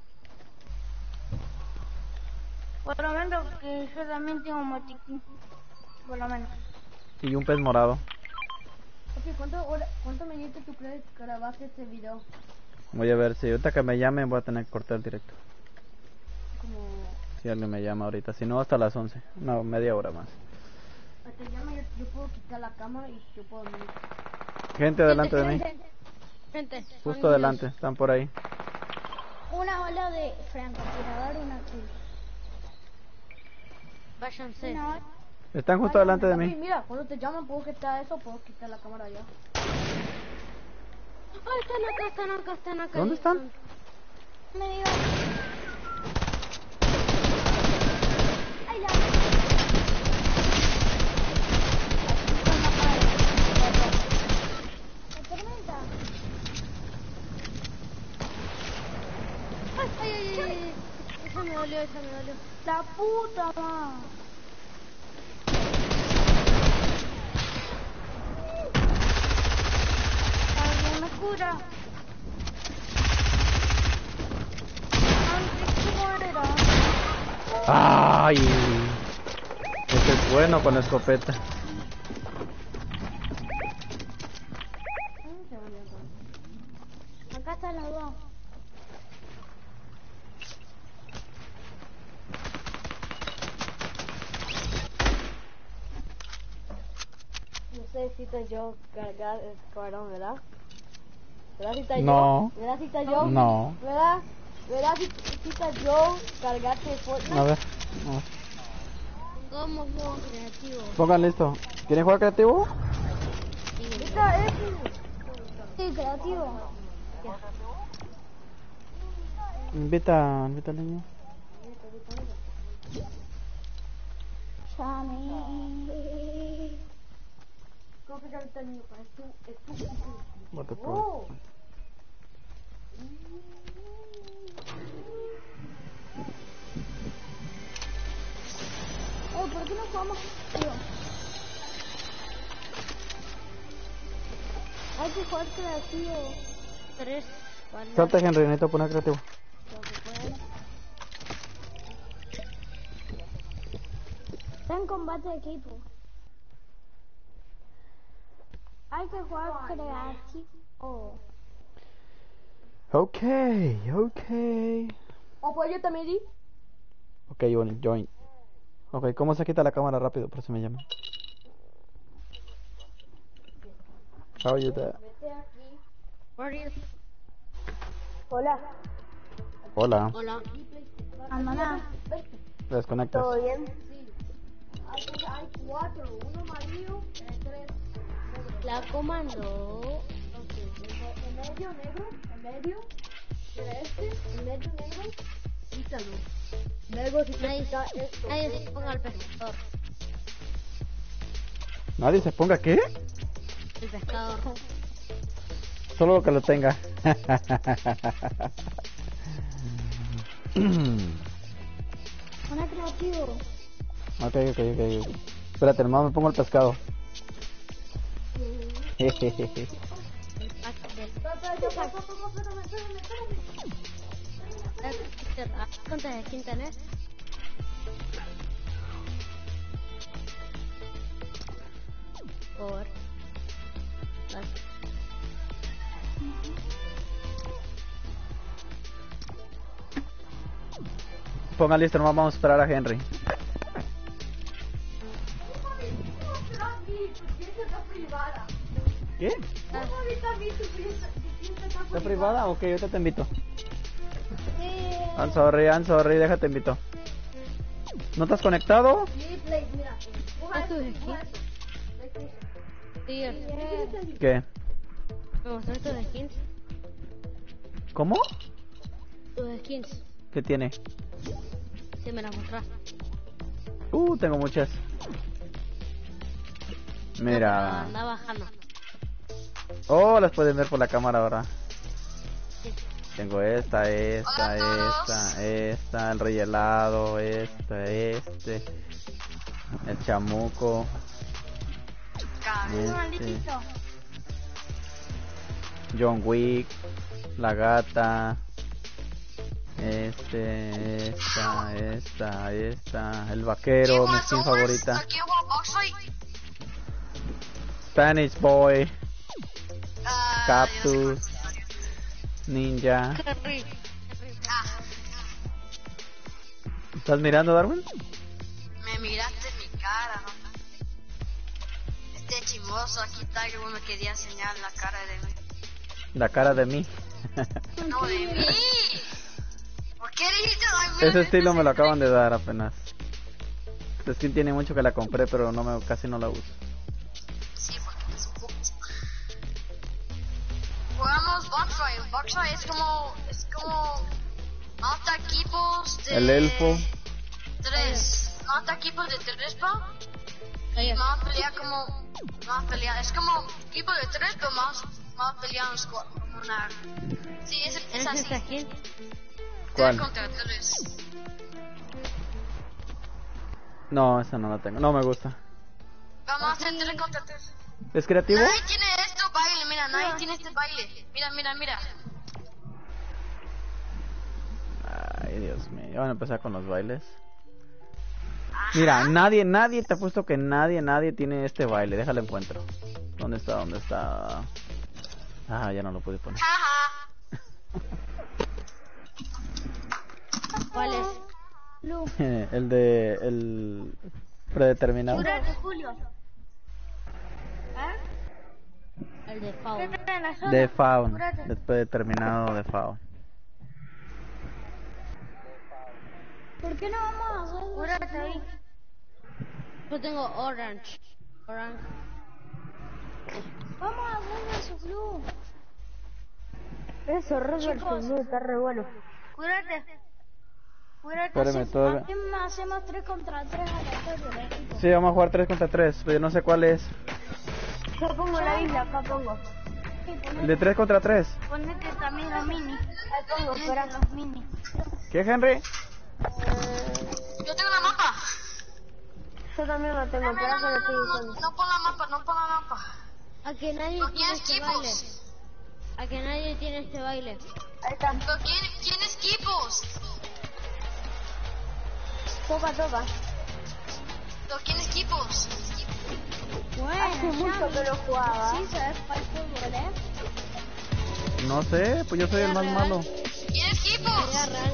Por lo menos que yo también tengo un motiquín. Por lo menos. Y un pez morado. Ok, ¿cuánto minutos tú crees que grabaste este video? Voy a ver si ahorita que me llamen voy a tener que cortar el directo. Como... Si alguien me llama ahorita, si no hasta las 11. No, media hora más. Te llama, yo puedo quitar la cámara y yo puedo venir. Gente delante de mí. Gente. Justo adelante, están por ahí. Una bala de francotirador, una kill. Váyanse. Una bala. Están justo delante de Papi, mí. mira, cuando te llaman puedo quitar eso, puedo quitar la cámara ya. Ay, están acá. ¿Dónde están? Me digo. Ay, la tormenta. Ay. Esa me dolió. La puta madre. Alguien me cura. Antes que muera. ¡Ay! Este es bueno con la escopeta. Acá están los dos. Necesito yo cargar el escuadrón, ¿verdad? ¿Verdad, cita yo? No. ¿Verdad, cita yo? No. ¿Verdad? Verás si necesitas yo cargarte Fortnite. A ver. ¿Cómo juego creativo? Pongan listo. ¿Quieren jugar creativo? Esta es... Sí, creativo. Invita al niño. Sammy. ¿Cómo que ahorita niño? Es tú. Vote por. Oh. ¿Por qué no jugamos creativo? Hay que jugar creativo. 3. Salta, Henry, necesito poner creativo. Está en combate de equipo. Hay que jugar creativo. Okay. ¿O pues yo también di? Ok, join. Ok, ¿cómo se quita la cámara rápido? Por si me llaman. How are you there? Hola. Hola. Hola. Andana. Te desconectas. ¿Todo bien? Sí. Hay 4, uno amarillo, 3 negros. La comando. En medio negro, en medio, en medio negro, quítalo. Luego si te quita esto. Nadie se ponga el pescador. ¿Nadie se ponga qué? El pescador. Solo lo que lo tenga. Una creativo. Ok. Espérate, nomás me pongo el pescado. El pack del... ¿Cuántas skins tenés? Por... Ponga listo, nomás vamos a esperar a Henry. ¿Qué? ¿Está privada? Ok, ahorita te invito. I'm sorry, déjate invito. ¿No estás conectado? ¿Es tu skin? Sí, ¿Qué? ¿me mostrás tus skins? ¿Cómo? Tus skins. ¿Qué tiene? Sí, me las mostrás. Tengo muchas. Mira. Anda bajando. Oh, las pueden ver por la cámara ahora. Tengo esta, el rey helado, el chamuco, John Wick, la gata, esta, el vaquero, mi skin favorita, Spanish Boy, Cactus, Ninja. ¿Estás mirando, Darwin? Me miraste en mi cara, ¿no? Este chimoso aquí está que vos me querías enseñar la cara de mí. La cara de mí. No, de mí. ¿Por qué dijiste la Ese estilo me lo acaban de dar apenas. Esta skin tiene mucho que la compré, pero casi no la uso. Sí, porque es un poco. Jugamos Boxfight. Boxfight es como mata equipos de... El elfo. 3. Mata equipos de 3, pa. Y más pelea como... Más pelea. Es como equipo de 3, pero más pelean squad. Como una... Sí, es ¿Tienes así. esta skin? 3 ¿Cuál? contra 3. No, esa no la tengo. No me gusta. Vamos a hacer 3 contra 3. ¿Es creativo? Nadie tiene esto baile, mira, nadie tiene este baile. Mira. Ay, Dios mío. Van a empezar con los bailes. Mira, nadie, te apuesto que nadie tiene este baile. Déjalo encuentro. ¿Dónde está? Ah, ya no lo pude poner. Jaja. ¿Cuál es? el predeterminado. Julio. El de Faun. De Faun. El predeterminado de Faun. ¿Por qué no vamos a hacer Cúrate ahí. Yo tengo orange. Orange. Vamos a hacer versus blue. Eso, Red versus Blue, está re bueno. Cúrate. Cúrate. Espérame, todavía. Hacemos 3 contra 3 aleatorios del equipo. Sí, vamos a jugar 3 contra 3, pero yo no sé cuál es. Yo pongo la isla, acá pongo. El de 3 contra 3. Ponete también los mini. Ahí pongo, espera. Los mini. ¿Qué, Henry? Yo tengo la mapa. Yo también la tengo, espera que lo estoy usando. No pon la mapa, no pon la mapa. A que nadie ¿Pero tiene quién este baile. equipos? A que nadie tiene este baile. Ahí está. ¿Pero quién equipos? Toca. ¿Pero quién equipos? Hace mucho que lo jugaba. Sí, ¿sabes cuál fútbol es? No sé, pues yo soy el más malo. ¿Quién equipos? Sería real.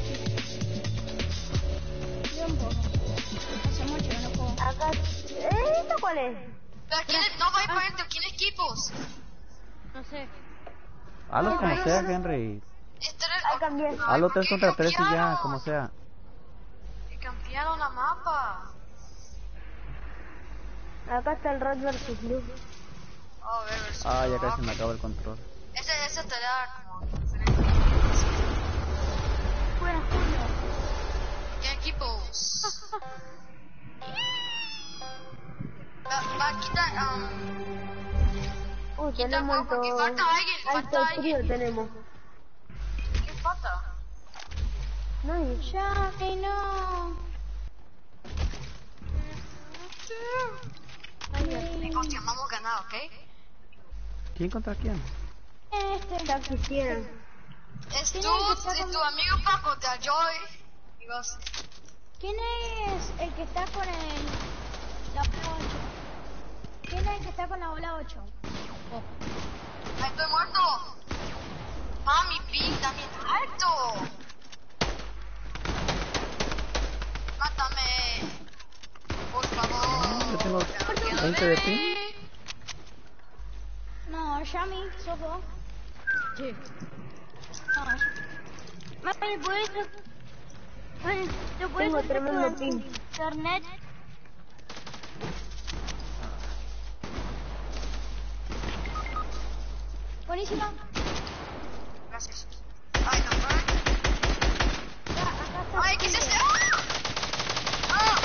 Yo un poco. Hace mucho que no juego. Acá. ¿Esto cuál es? ¿Pero quién es? No, voy por esto. ¿Quién equipos? No sé. Hazlo como sea, Henry. Ahí cambié. Hazlo 3 contra 3 y ya, como sea. Que cambiaron la mapa. Acá está el Red versus Blue. A ver, Ah, ya casi me acaba el control. Ese te da como... Bueno, Julio. ¿Qué equipos? Va a quitar... quita Tenemos juego porque alto... falta alguien, falta Alto frío alguien. tenemos. ¿Qué falta? Nadie. Ya, que no. Hostia, vamos a ganar, ¿ok? ¿Quién contra quién? Ya quisieran. Es tu amigo Paco, de Joy. Y vos. ¿Quién es el que está con la bola 8? ¿Quién es el que está con la bola 8? ¡Ay, estoy muerto! Mi ping también alto. Mátame. Por favor. Yo tengo 20 de ping. No, Yami, sos vos. Sí. No, Mami, ¿puedes? ¿Te puedes Tengo hacer tremendo tu ping. internet? buenísima. Gracias. Ay, no, ay, ¿qué es este? ¡Ah!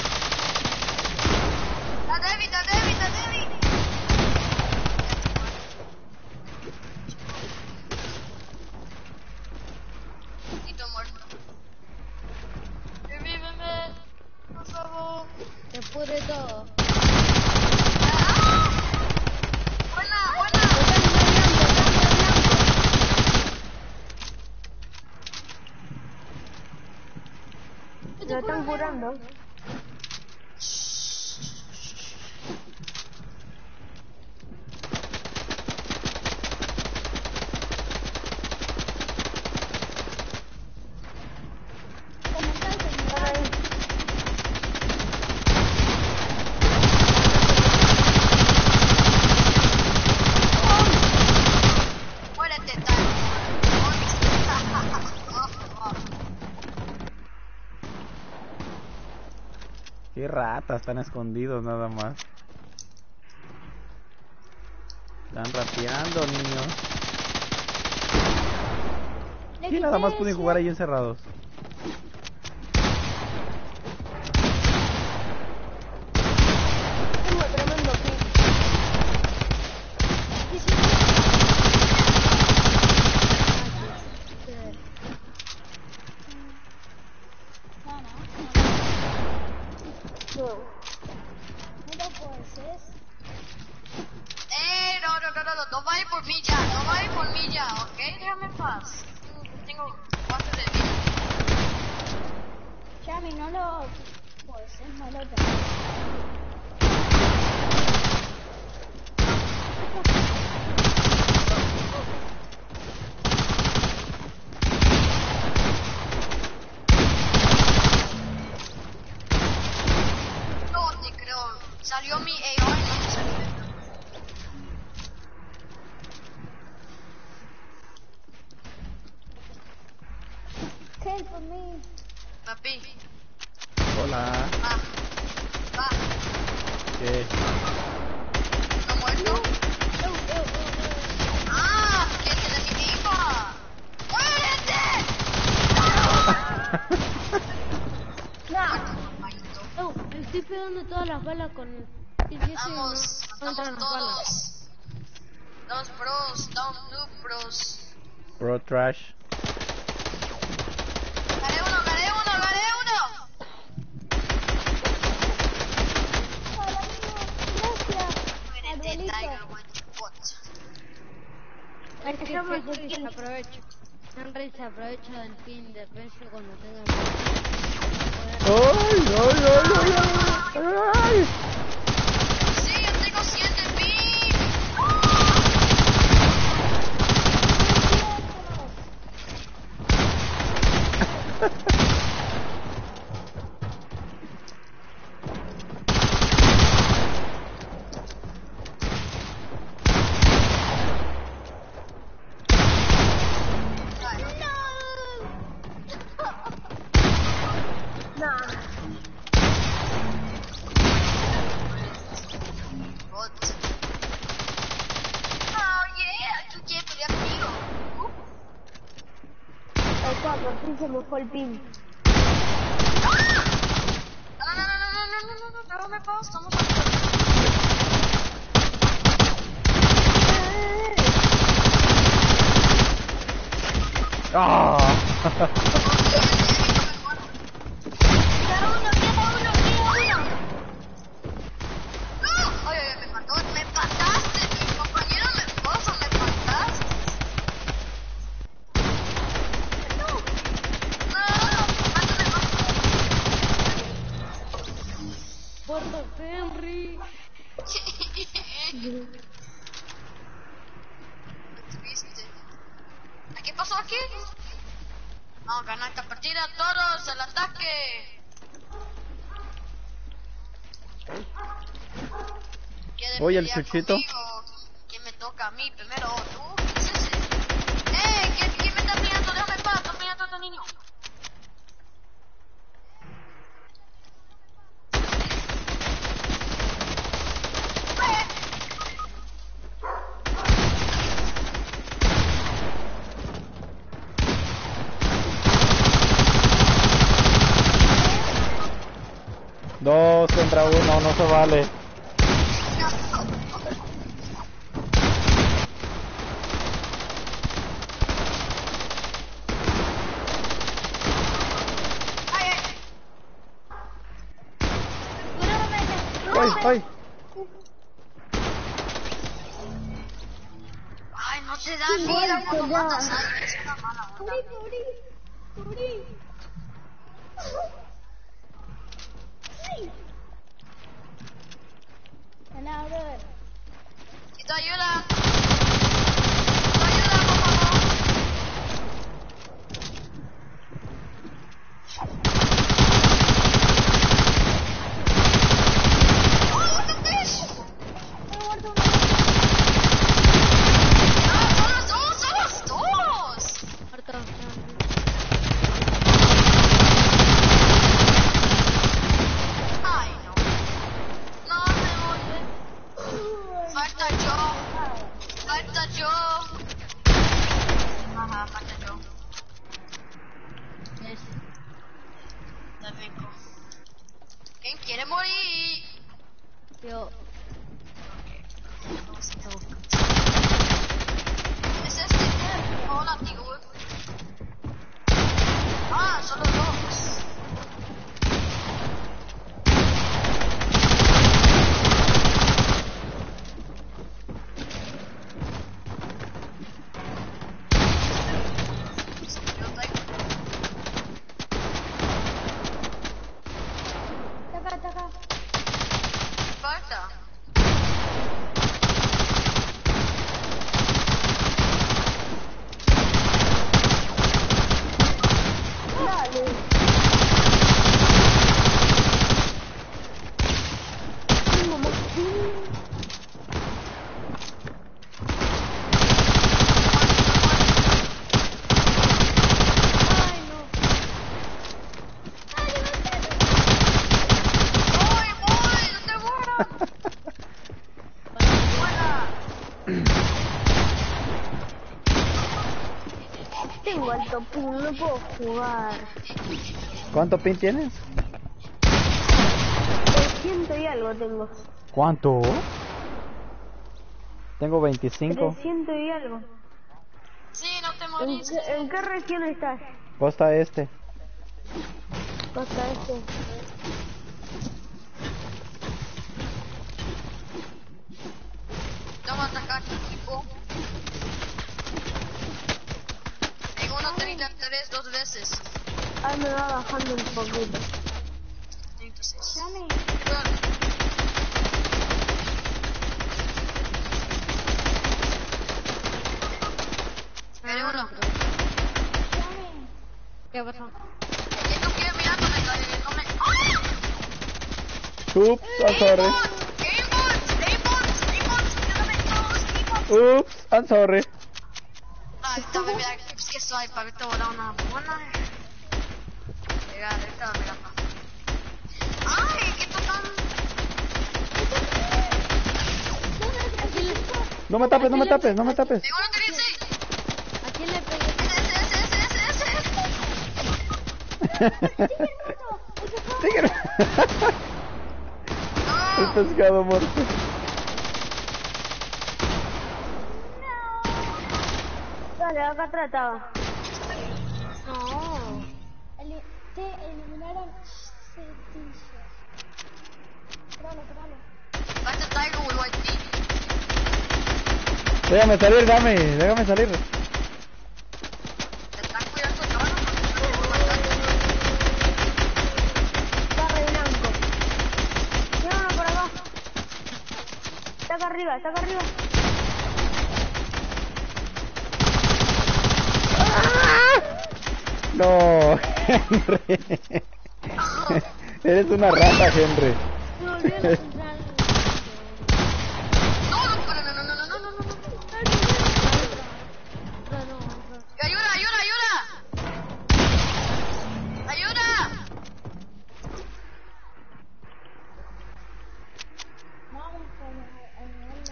¡La Debbie! Y tú muerto. Revíveme, por favor. Se pudre todo. Buena. Lo están curando. Muérete, tal. Qué ratas, están escondidos nada más. Están rapeando, niños. Y nada más pueden jugar ahí encerrados. Tengo tremendo ping. Mira, pues es. No vayas por mí ya, ¿ok? Déjame en paz. Tengo 4 de vida. Yami, no lo. Pues es, no lo tengo. No te creo. Salió mi AR y no me salió. Help me. Papi, Hola. Va. ¿Qué? ¿No muerto? ¡Ah! ¿Quién tiene mi pipa? ¡Muérete! Estoy pegando todas las balas con el Vamos, estamos todos. Dos bros, dos noob bros. Bro trash. Gané uno. Muérete, Tiger, what? Henry se aprovecha del pin de peso cuando tenga ¡Ay! Sí, yo tengo 7 pin. Oh yeah, tú quieres pelear conmigo. Por fin se me fue el pin. No me puedo, estamos ¡Ah! Queda uno. No, oye, me mataste, mi compañero me mataste. No, mátame. Porto Henry. Triste. ¿Qué pasó aquí? Vamos a ganar esta partida, todos al ataque. Oye, el Chuchito. ¿Quién me toca a mí primero? ¿Tú? ¿Qué es ese? ¿Quién me está mirando? Déjame en paz, estoy mirando a este niño. Dos contra uno, no se vale. ¡Ay! Ay, no te da miedo cuando matas a alguien, es una mala onda. Cubrí. Hola, brother. Necesito ayuda. Por favor. ¡Oh, what the fish! ¡Somos dos! Muerto. Ay, no. No me voy. Falta yo. Ajá, falta yo. Ya vengo. ¿Quién quiere morir? Yo. ¿Es este? Hola, tío. Ah, solo dos. Taca. Falta. Tengo alto ping, no puedo jugar. ¿Cuánto pin tienes? 300 y algo tengo. ¿Cuánto? Tengo 25. 300 y algo. Sí, no te morís. ¿En qué región estás? Costa este. Costa este. Vamos a atacar tu equipo. En 1.33 2 veces. Ahí me va bajando un poquito. 36. Dame. Eres uno. Dame. ¿Qué pasó? Y tú quieres mirándome, no me... ¡Ah! Oops, I'm sorry. Oops, I'm sorry. Ay, esta bebé, es que soy, para que te volar una buena. Llegar, esta va a mirar. Ay, que tú tan... No me tapes, no me tapes, no me tapes. Tengo una tendencia. ¿A quién le pegué? Tigre. El pescado muerto. Dale, acá atrás estaba. No. Te eliminaron Cetillas. Tráelo. That's a tiger with white teeth. Déjame salir, déjame salir. Te están cuidando todo. Está re blanco. Tiene uno por acá. Está acá arriba. No, Henry. Eres una rata, Henry. Se volvió a central. ¡Ayuda! Vamos con el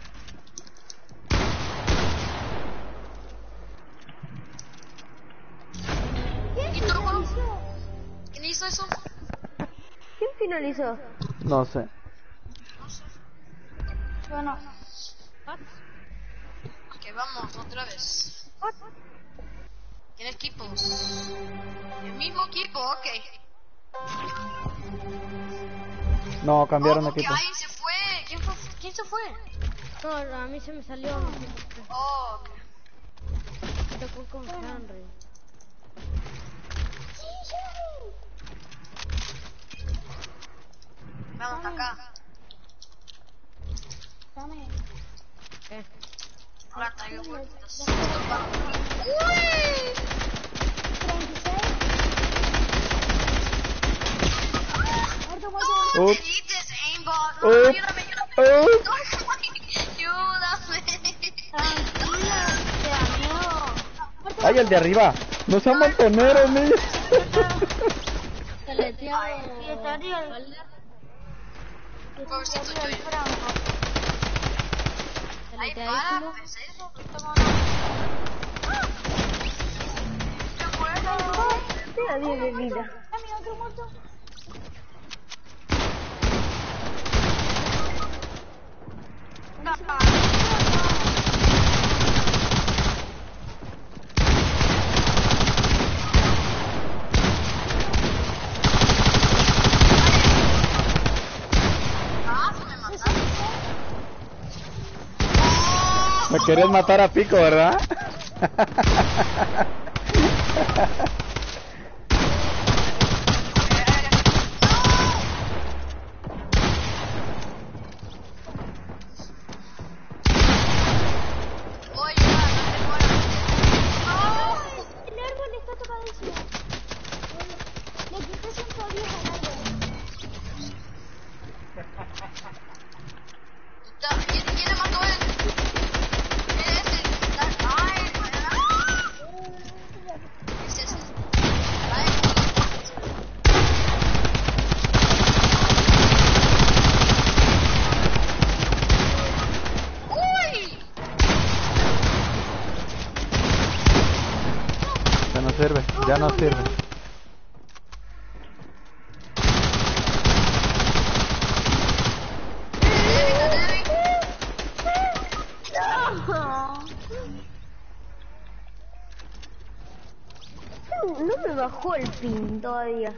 ¿Quién hizo eso? ¿Quién finalizó? No sé. Bueno, Ok, vamos, otra vez. ¿Quién equipos? El mismo equipo, ok. No, cambiaron ¿Cómo que equipo. ahí se fue? ¿Quién se fue? No, a mí se me salió. Oh, ok. Me tocó con Henry. Vamos acá. dame. ¿Qué? Hola, Tiger Woods. 36. Muerto. Ups. Dices aimbot. No, Ups. ayúdame. Ups. Ayúdame. Tranquila, amigo. Ay, el de arriba. No sean montoneros, niños. Se le dio. Y está arriba el Pobrecito yo. Franco. Se Ay, le dio. para, pues eso. Tira 10 de vida. Dame otro muerto. Me querías matar a pico, ¿verdad? El árbol está tocadísimo. Le quité 110 al árbol. ¿Quién le mató a él? ¿Quién es ese? Ay, es ese. sirve, ya no sirve. No me bajó el pin todavía.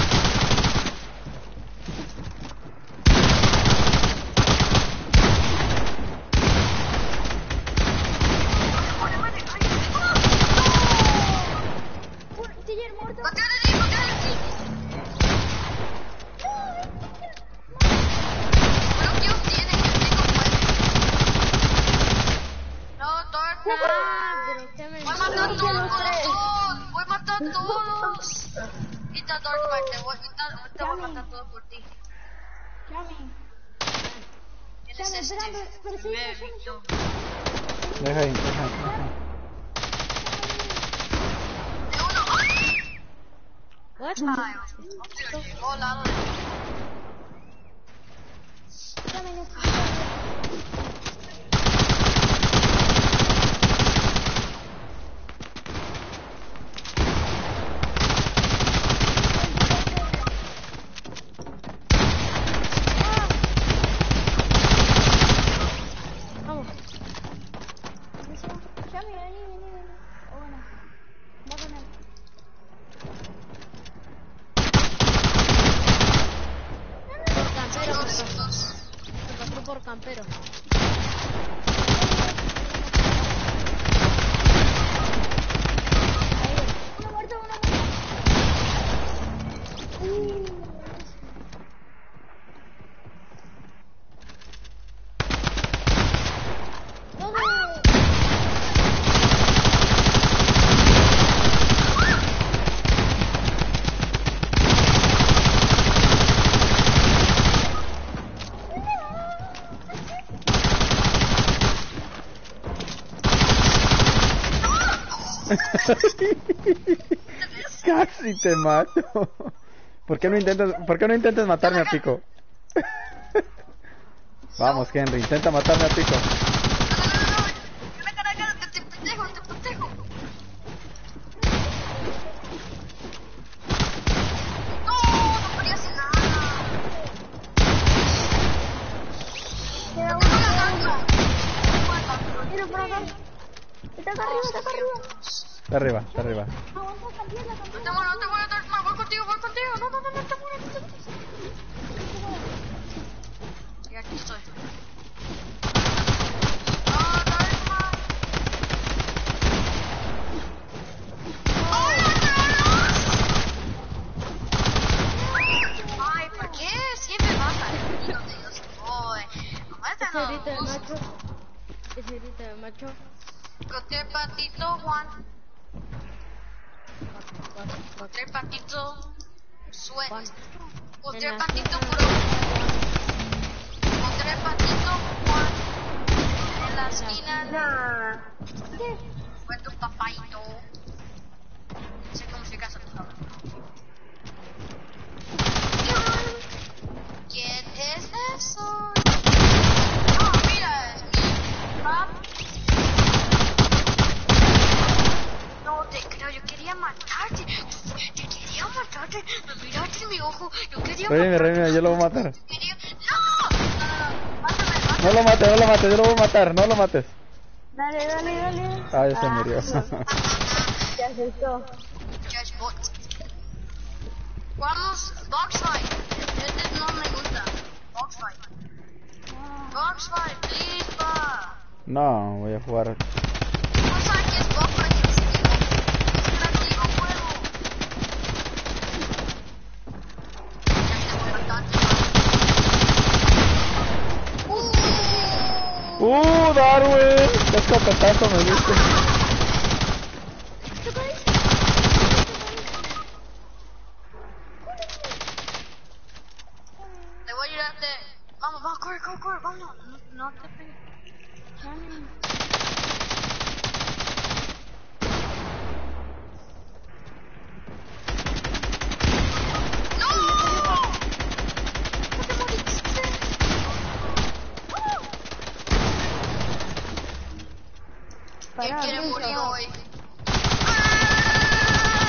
Voy a matar a todos. Quita Darkmite, te voy a matar a todos por ti. ¿Quién es este? Me evitó. Deja ahí. De uno. What? Ay, tío, llegó al lado de mí. Por campero. Casi te mato. ¿Por qué no intentas matarme a pico? Vamos, Henry, intenta matarme a pico. Te protejo. No podía hacer nada. Mira por acá. Está acá arriba. Está arriba. No te muero, Darkman, voy contigo. No te mueras. Y aquí estoy. Darkman. Ay, ¿por qué siempre matan? Dios, Ese grito de macho. Encontré el patito, Juan. Encontré el patito. Sweat. Encontré el patito, bro. Encontré el patito, Juan. En la esquina. Fue tu papaito. No sé cómo se casa tu papá. ¿Quién es eso? Oh, mira, es mi pap. No te creo, yo quería matarte. Me miraste en mi ojo. Yo quería Reina, yo lo voy a matar. ¡No! Mátame. No lo mates, yo lo voy a matar, no lo mates. Dale. Ah, ya se murió. Se asustó. Judgebot. Vamos, box fight. Este no me gusta. Box fight, please, pa. No, voy a jugar. No sabes qué es box fight. Es un antiguo juego. Ya te voy a matar. Darwin, qué escopetazo me diste. Te voy a ayudarte. Vamos, corre, vamos. No te pegues. ¡No! ¿Por qué moriste? ¿Quién quiere morir hoy?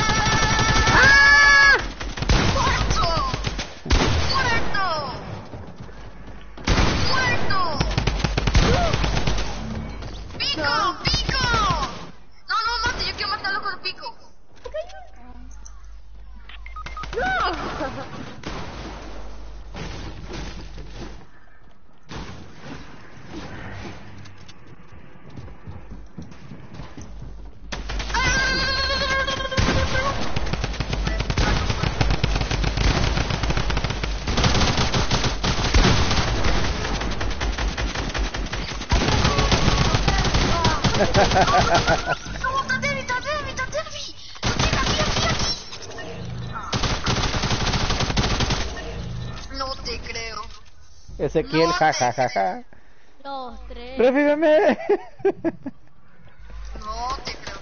está Derby! ¡Lo tiene aquí! No te creo. Ezequiel, No te jajajaja. 2, 3. ¡Revíveme! No te creo.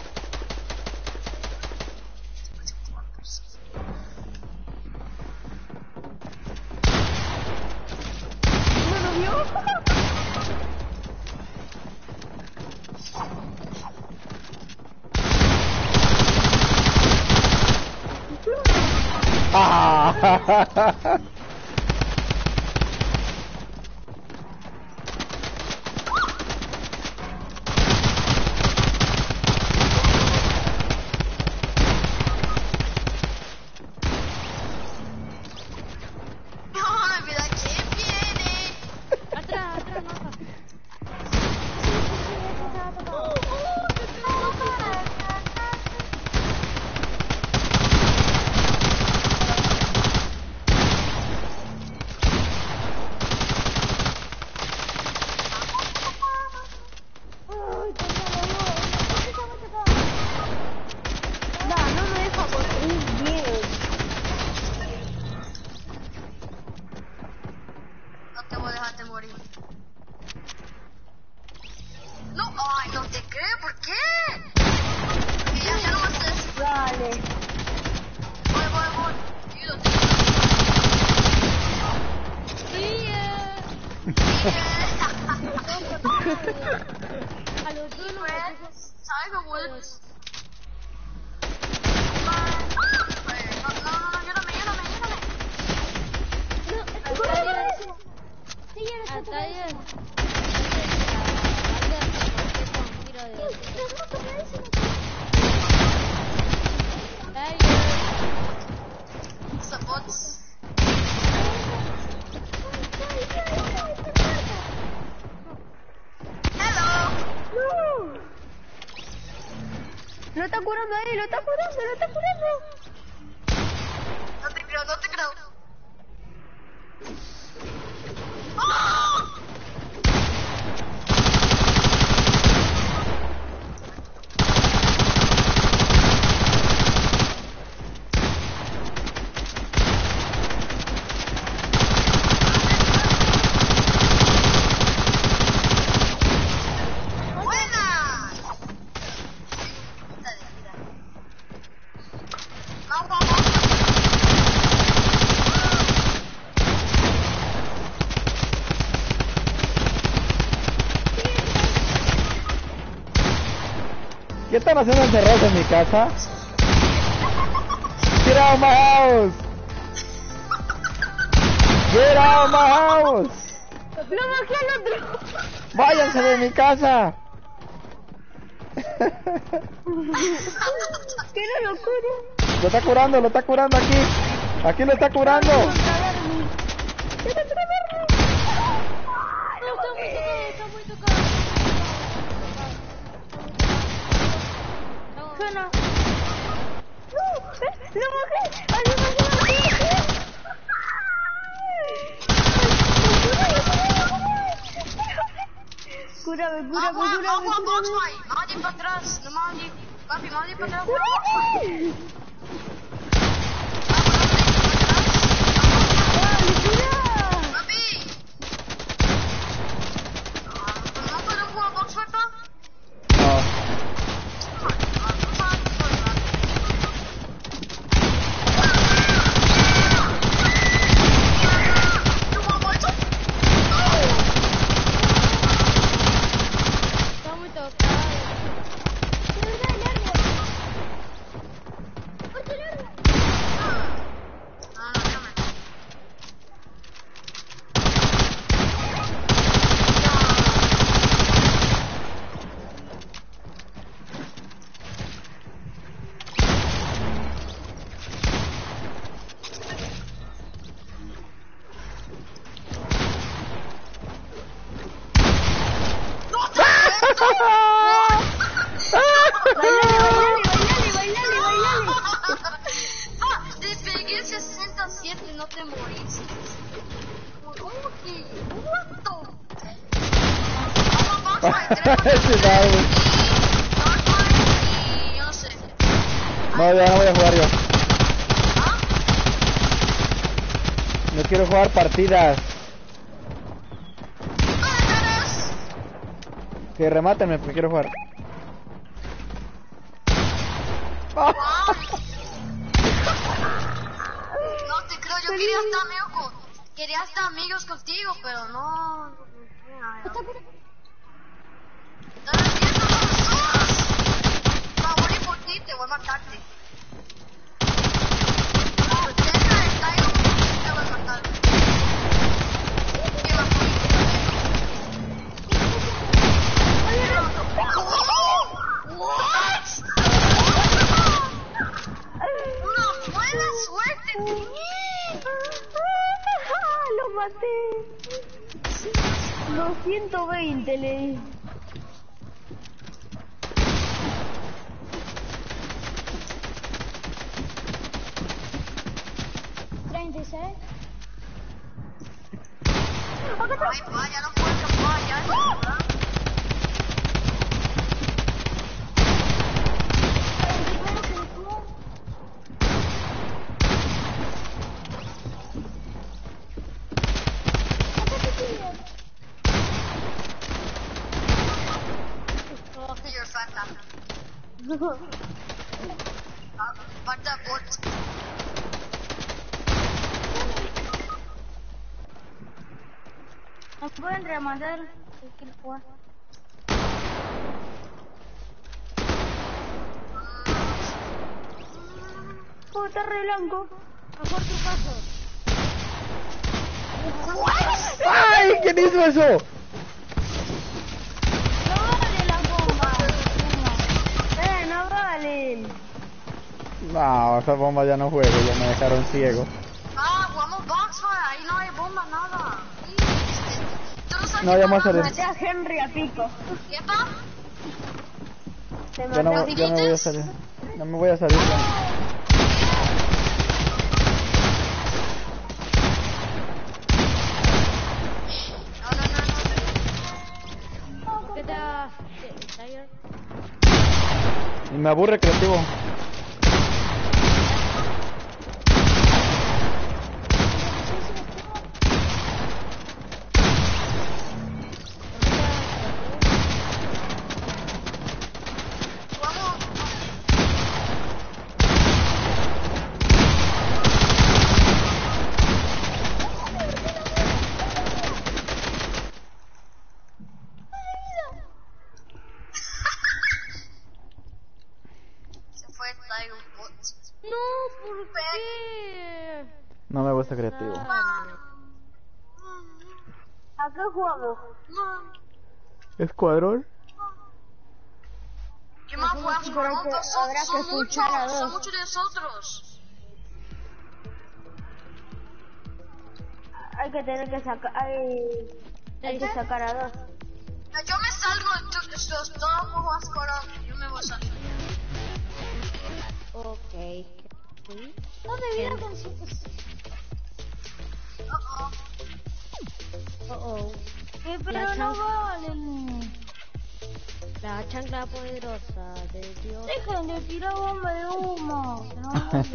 ¡Ah! No, mira quién viene. Atrás, no. No me deja construir bien. No te voy a dejarte morir. No, ay, no te creo, ¿por qué? Y ya no vas a decir. Dale. Voy. Ayúdate. A los dos no ¿Sabes cómo es? No, ayúdame. Hasta ayer. Bots. Hello. Lo está curando ahí, lo está curando. No te creo. ¡Oh! ¡Buena! Vamos. ¿Qué están haciendo encerrados en mi casa? Get out of my house! Get out of my house! ¡Lo bajé al otro! ¡Váyanse de mi casa! ¡Que no lo cure! Lo está curando aquí. Aquí lo está curando. Está muy tocado. Suena. ¡Lo bajé! ¡Ayúdame! Cúrame. Vamos, Madi para atrás. No, Madi. Papi, Madi para atrás. Papi. ¿No puedo jugar box acá? No. Está muy tocado. Te pegué 67 y no te morís. ¿Cómo que? What the? Vamos, Ese Darwin. No, ya no voy a jugar yo. No quiero jugar partidas. Que remátenme porque quiero jugar. No te creo, yo quería estar amigos contigo, pero no. Va a morir por ti, te voy a matarte. Te voy a matar. ¿Qué va a morir? What? Una buena suerte. Lo maté. 220 le di. Ay, vaya, no puedo escapar ya. You're fat. Falta bot. ¿Nos pueden rematar? Quiero jugar. Está re blanco. Mejor tu paso. ¡Ay! ¿Quién hizo eso? No vale la bomba. No valen. No, esa bomba ya no juego, ya me dejaron ciego. Jugamos Boxfire, ahí no hay bomba, nada. No, ya vamos a salir. Maté a Henry a pico. ¿Qué pa? Ya no me voy a salir. No me voy a salir. ¿Qué te das? Tiger. Y me aburre creativo. No, ¿por qué? No me gusta creativo. ¿A qué jugamos? ¿Escuadrón? ¿Qué más jugamos? Habrá que escuchar a dos. Son muchos de nosotros. Hay que tener que sacar. Hay que sacar a dos. Yo me salgo, todos juegas con yo me voy a salir. Ok. No me viene con su... Pero no valen. La chancla poderosa de Dios. Dejen de tirar bomba de humo. No.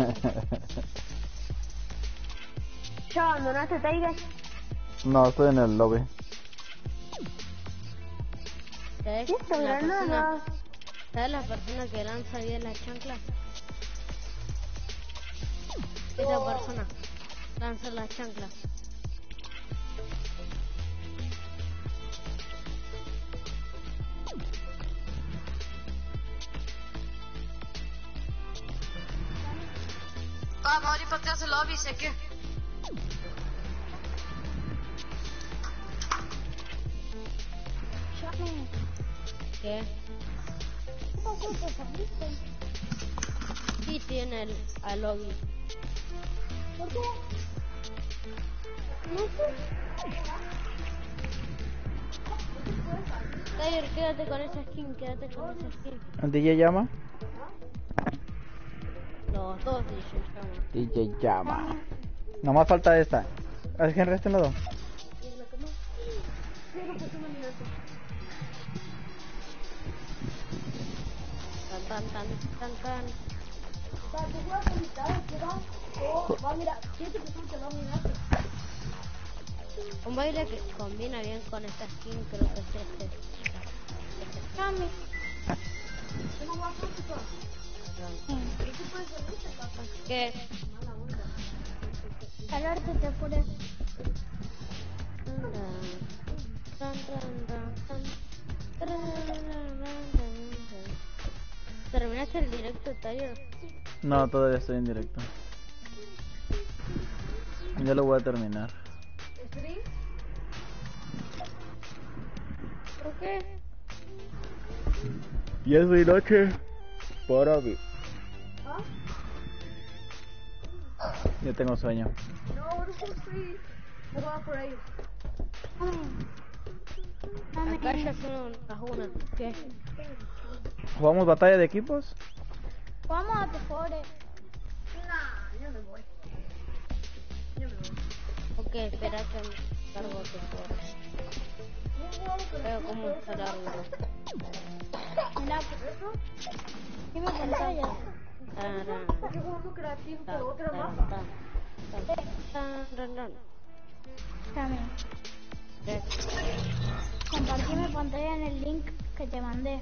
¿Ya abandonaste Tiger? No, estoy en el lobby. ¿Sabes ¿Qué esta la persona, granada? ¿sabes la persona que lanza bien la chancla? Esa persona lanza la chancla. Vamos a ir para atrás del lobby, sé que. ¿Qué? Sí tiene al lobby. ¿Por qué? Tiger, quédate con esa skin, quédate con esa skin. ¿El DJ llama? Los dos DJs, DJ llama. Nomás falta esta. ¿Es Henry este lado? Tan tan tan tan tan. Tú juegas invitado, ¿qué va? Va a mirar, 7 personas te van a mirar. Un baile que combina bien con esta skin, creo que es este. Cami. ¿Cómo va a ser tu cosa? ¿Qué puede ser este, papá? ¿Qué? Calarte te apures. ¿Terminaste el directo, Tyler? No, todavía estoy en directo. Ya lo voy a terminar. ¿Stream? ¿Por qué? Ya es de noche. Para mí. ¿Ah? Ya tengo sueño. No, no puedo stream. No va por ellos. Acá ya son las 1. ¿Qué? ¿Jugamos batalla de equipos? Vamos a Tefores. Nah, yo me voy. Ok, espera que me cargo tu juego. Veo cómo está largo. Mira, dime pantalla. Estoy jugando creativo con otra más. Cami, compartime pantalla en el link que te mandé.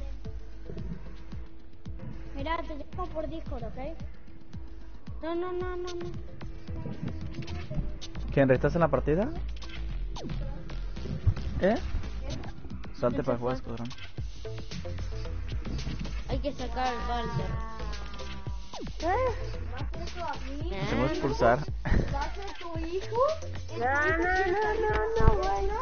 Mira, te llamo por Discord, ¿ok? No. ¿Henry, estás en la partida? ¿Eh? Salte para jugar escuadrón. Hay que sacar el balde. Te voy a expulsar. ¿Va a ser tu hijo? No, bueno.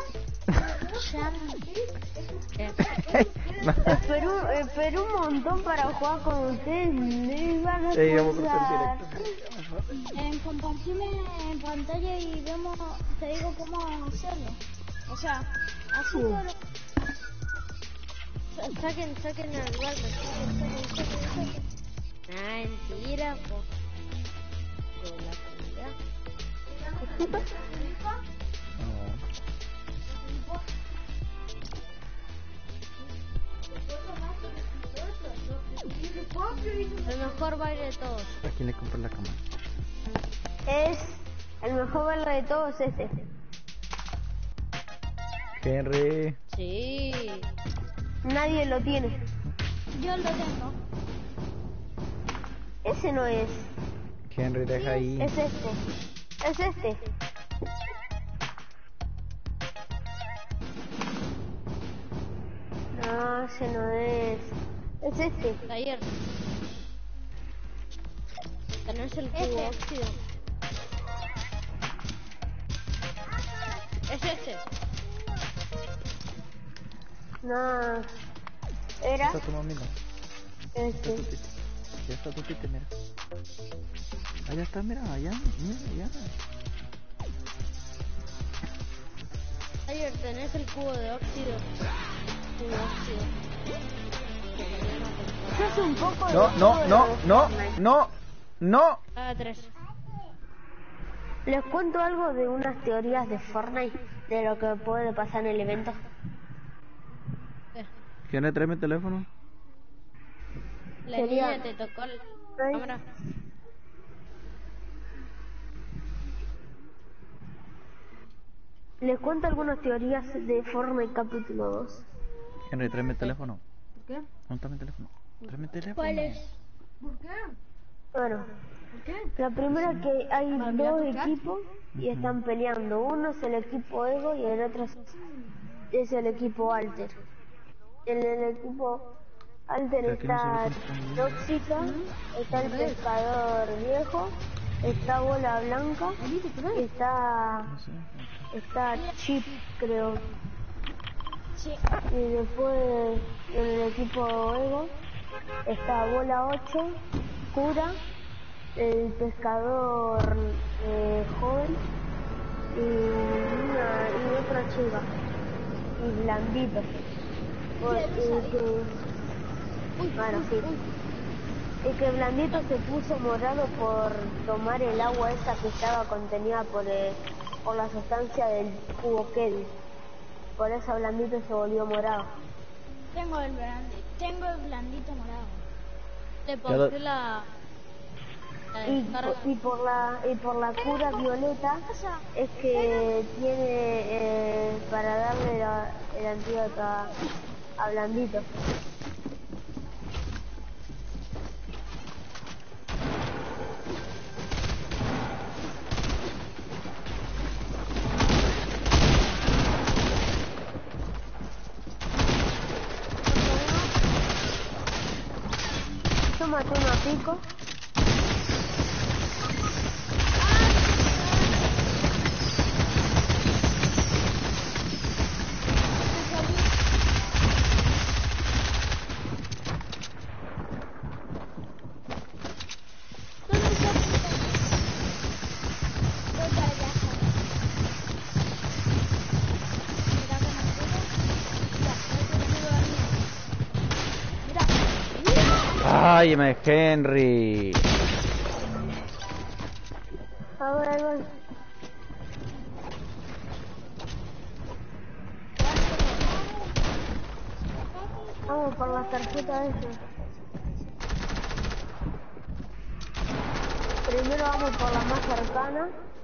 Esperé un montón para jugar con ustedes. No iban a Sí, vamos a hacer expulsar. Compartime en pantalla y vemos, te digo cómo hacerlo. O sea, así todo lo... Saquen el balde. Saquen. Mentira, po. Con la comunidad. El mejor baile de todos. ¿A quién le compré la cámara? Es el mejor baile de todos este. Henry. Sí. Nadie lo tiene. Yo lo tengo. Ese no es. Henry, deja ahí. Es este. Es este. No, ese no es. Es este. Ayer. Tenés el cubo óxido. Es este. No. Era Está tu mamila. este. Ya está tu tite, mira. Allá está, mira, allá. Ayer tenés el cubo de óxido. Cubo óxido. Eso es un poco de No. Ah, 3. Les cuento algo de unas teorías de Fortnite, de lo que puede pasar en el evento. Henry, tráeme el teléfono. La Sería- niña te tocó la Ay. cámara. Les cuento algunas teorías de Fortnite capítulo 2. Henry, tráeme el teléfono. ¿Por qué? ¿Dónde está mi teléfono? Tráeme el teléfono. ¿Cuál es? ¿Por qué? Bueno, ¿Por qué? la primera que hay Para mirar dos tu chat. equipos y están peleando. Uno es el equipo Ego y el otro es el equipo Alter. En el equipo Alter ¿Pero qué no está sabes dónde está? Tóxica, está el pescador viejo, está Bola Blanca y está No sé. Chip, creo. Sí. Y después en el equipo Ego está Bola 8, Cura, el pescador joven y otra chica. Y Blandito. Bueno, sí. Y que Blandito se puso morado por tomar el agua esa que estaba contenida por la sustancia del cubo Kelly. Por eso Blandito se volvió morado. Tengo el blandito morado. Te Ya lo- pasé la Y por la cura violeta es que tiene para darle el antídoto a Blandito. Yo maté uno a pico. Ay, me Henry. A ver, ahí voy. Vamos por la tarjeta esa. Primero vamos por la más cercana.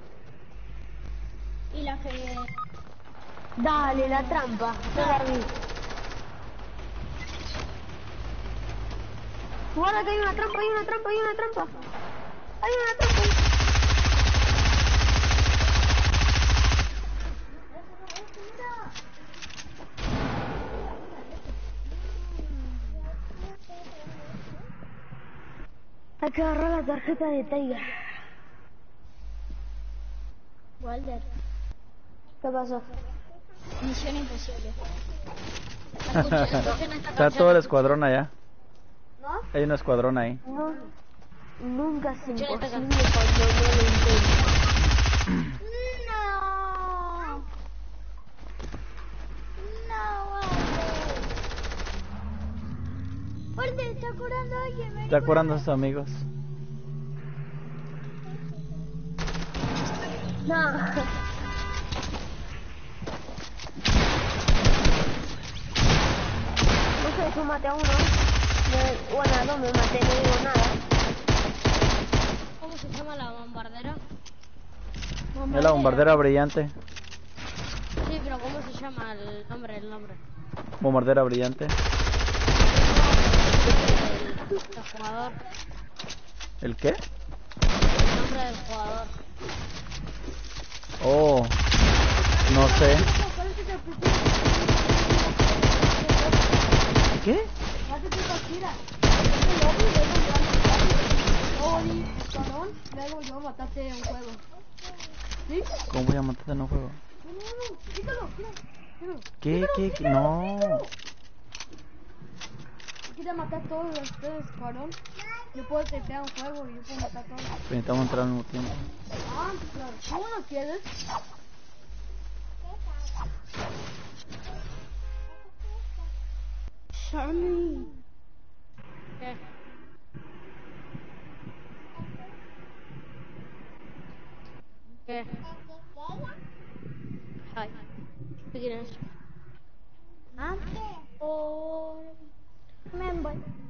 Y la que... Dale, la trampa. Yo la vi. Guarda que hay una trampa, hay una trampa, hay una trampa. Hay una trampa. Hay que agarrar la tarjeta de Tiger. Walder, ¿Qué pasó? misión imposible. Está todo el escuadrón allá. ¿No? Hay un escuadrón ahí. No. Nunca es imposible cuando no lo intento. No. No, Walder. Walder, está curando a alguien. Está curando a sus amigos. No. No sé, yo maté a uno. Bueno, a dos me maté, no digo nada. ¿Cómo se llama la bombardera? Es la bombardera brillante. Sí, pero ¿cómo se llama el nombre? Bombardera brillante. El jugador. ¿El qué? El nombre del jugador. Oh, no sé. ¿Qué? Luego yo mataste en un juego. ¿Sí? ¿Cómo voy a matarte en un juego? No, quítalo, quítalo. ¿Qué? No. Quita matar todos ustedes, cabrón. Yo puedo tepear un juego y yo puedo matar todos. Necesitamos entrar al mismo tiempo. Ah, claro. ¿Cómo no quieres? Charlie. ¿Qué? ¿Qué? Ay. ¿Qué quieres? ¿Ah? Oh. Me voy.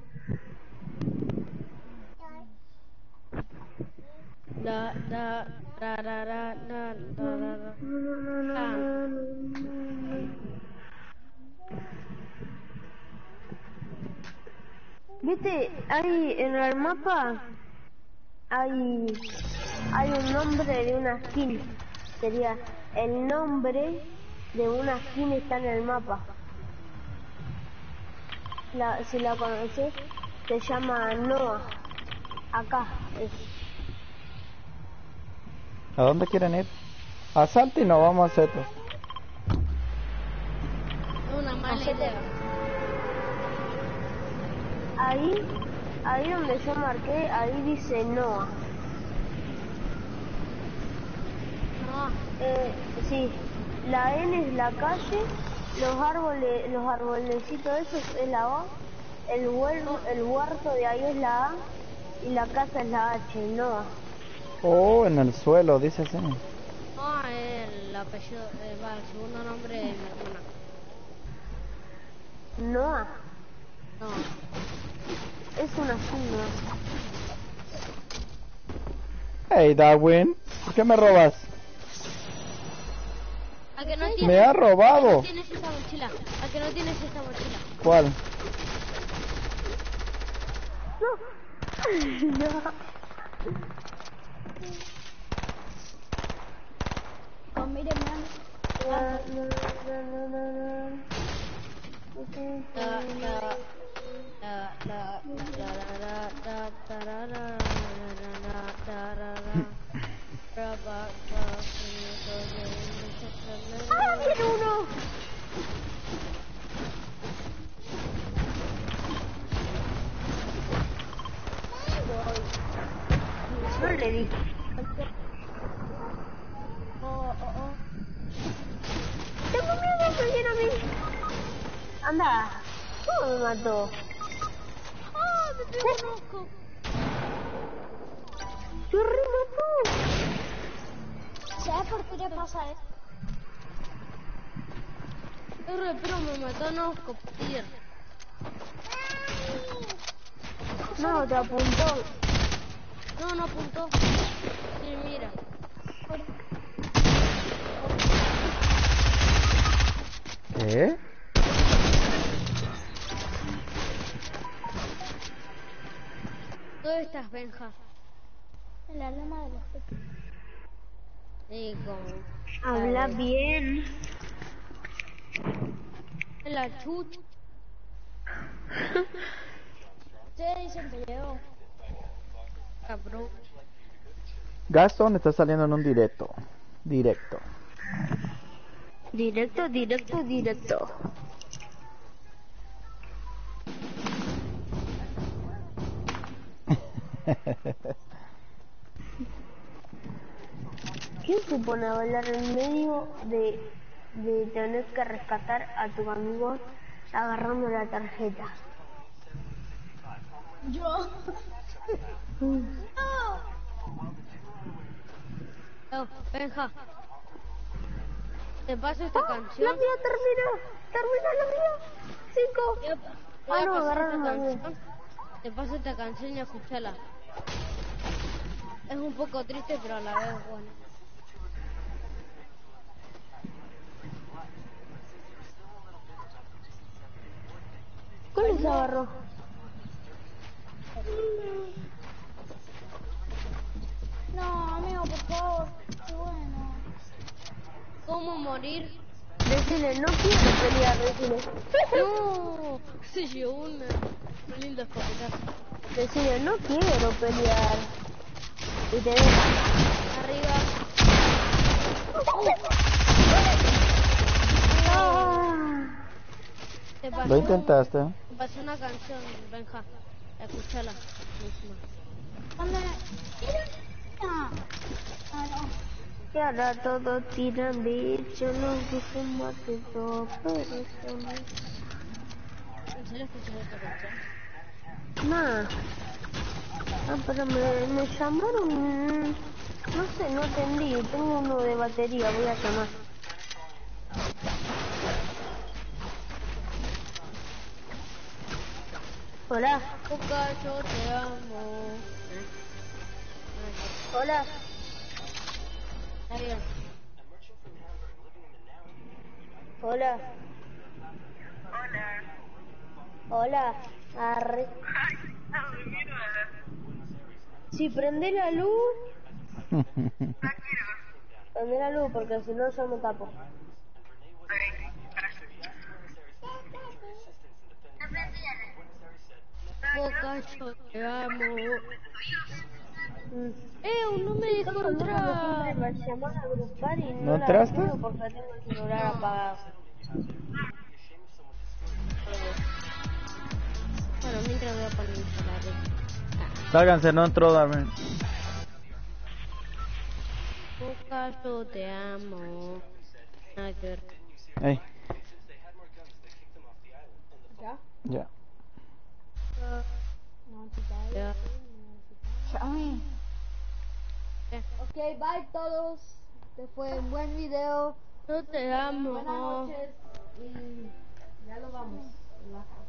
¿Viste? Ahí en el mapa hay un nombre de una skin. Sería el nombre de una skin está en el mapa. Si la conoces, se llama Noah. Acá es. ¿A dónde quieren ir? A Salty no, vamos a Zetos. Una mala idea. Ahí donde yo marqué, ahí dice Noah. No. Sí, la N es la calle, los arbolecitos esos es la O, el huerto de ahí es la A y la casa es la H, Noah. Oh, en el suelo, dice así. No, el apellido, el segundo nombre de mi hermana. Noah, No. es una sigla. Hey, Darwin, ¿por qué me robas? ¿A que no tienes? Me ha robado. ¿A que no tienes esta mochila? ¿A que no tienes esta mochila? ¿Cuál? Oh, mire, mira. ¡Ah, tiene uno! No le di. Tengo miedo que viene a mí. Anda. ¿Cómo me mató? ¡Ah, me pegó un ojo! ¡Qué remató! ¿Sabes por qué le pasa esto? Pero me mató un ojo, tío. No, te apuntó. No, no apuntó. Sí, mira. ¿Qué? ¿Dónde estás, Benja? En la loma de los peces. Y con... Habla bien. En la chucha. Ustedes dicen que llegó. Cabrón. Gaston está saliendo en un directo. Directo. Directo, directo, directo. ¿Quién se pone a bailar en medio de tener que rescatar a tu amigo agarrando la tarjeta? Yo. Oh, Benja. ¿Te paso esta La canción? mía termina la mía. 5. Voy a no, pasar agarraron esta la mía. canción. Te paso esta canción y escúchala. Es un poco triste, pero a la vez bueno. ¿Cuál les agarró? No, amigo, por favor. Qué bueno. ¿Cómo morir? Decile, no quiero pelear, decile. No, se llevó un lindo escopetazo. Decile, no quiero pelear. Y te deja. Arriba. Te pasó, Lo intentaste. te pasó una canción, Benja. Escúchala. Misma. ¿Dónde? Ah, no. Y ahora todos tiran bicho, no dije más que todo, pero son... ¿En serio escuchas esta canción? Nah. Ah, pero me llamaron... No sé, no atendí. Tengo uno de batería, voy a llamar. Hola. Boca, yo te amo. Hola. Está bien. Hola. Hola. Arre. Si prende la luz... Prende la luz porque si no yo me tapo. Boca, yo te amo. No me dejó Siempre entrar. me llaman a grupal y ¿No no la entraste? veo porque tengo el celular apagado. Bueno, mientras voy a poner mi celular. Sálganse, no entró Darwin. Boca, yo te amo. Nada que ver. Ey, ¿Ya? ya. Ya. Ok, bye todos. Este fue un buen video. Yo te amo. Buenas noches. Y ya lo vamos.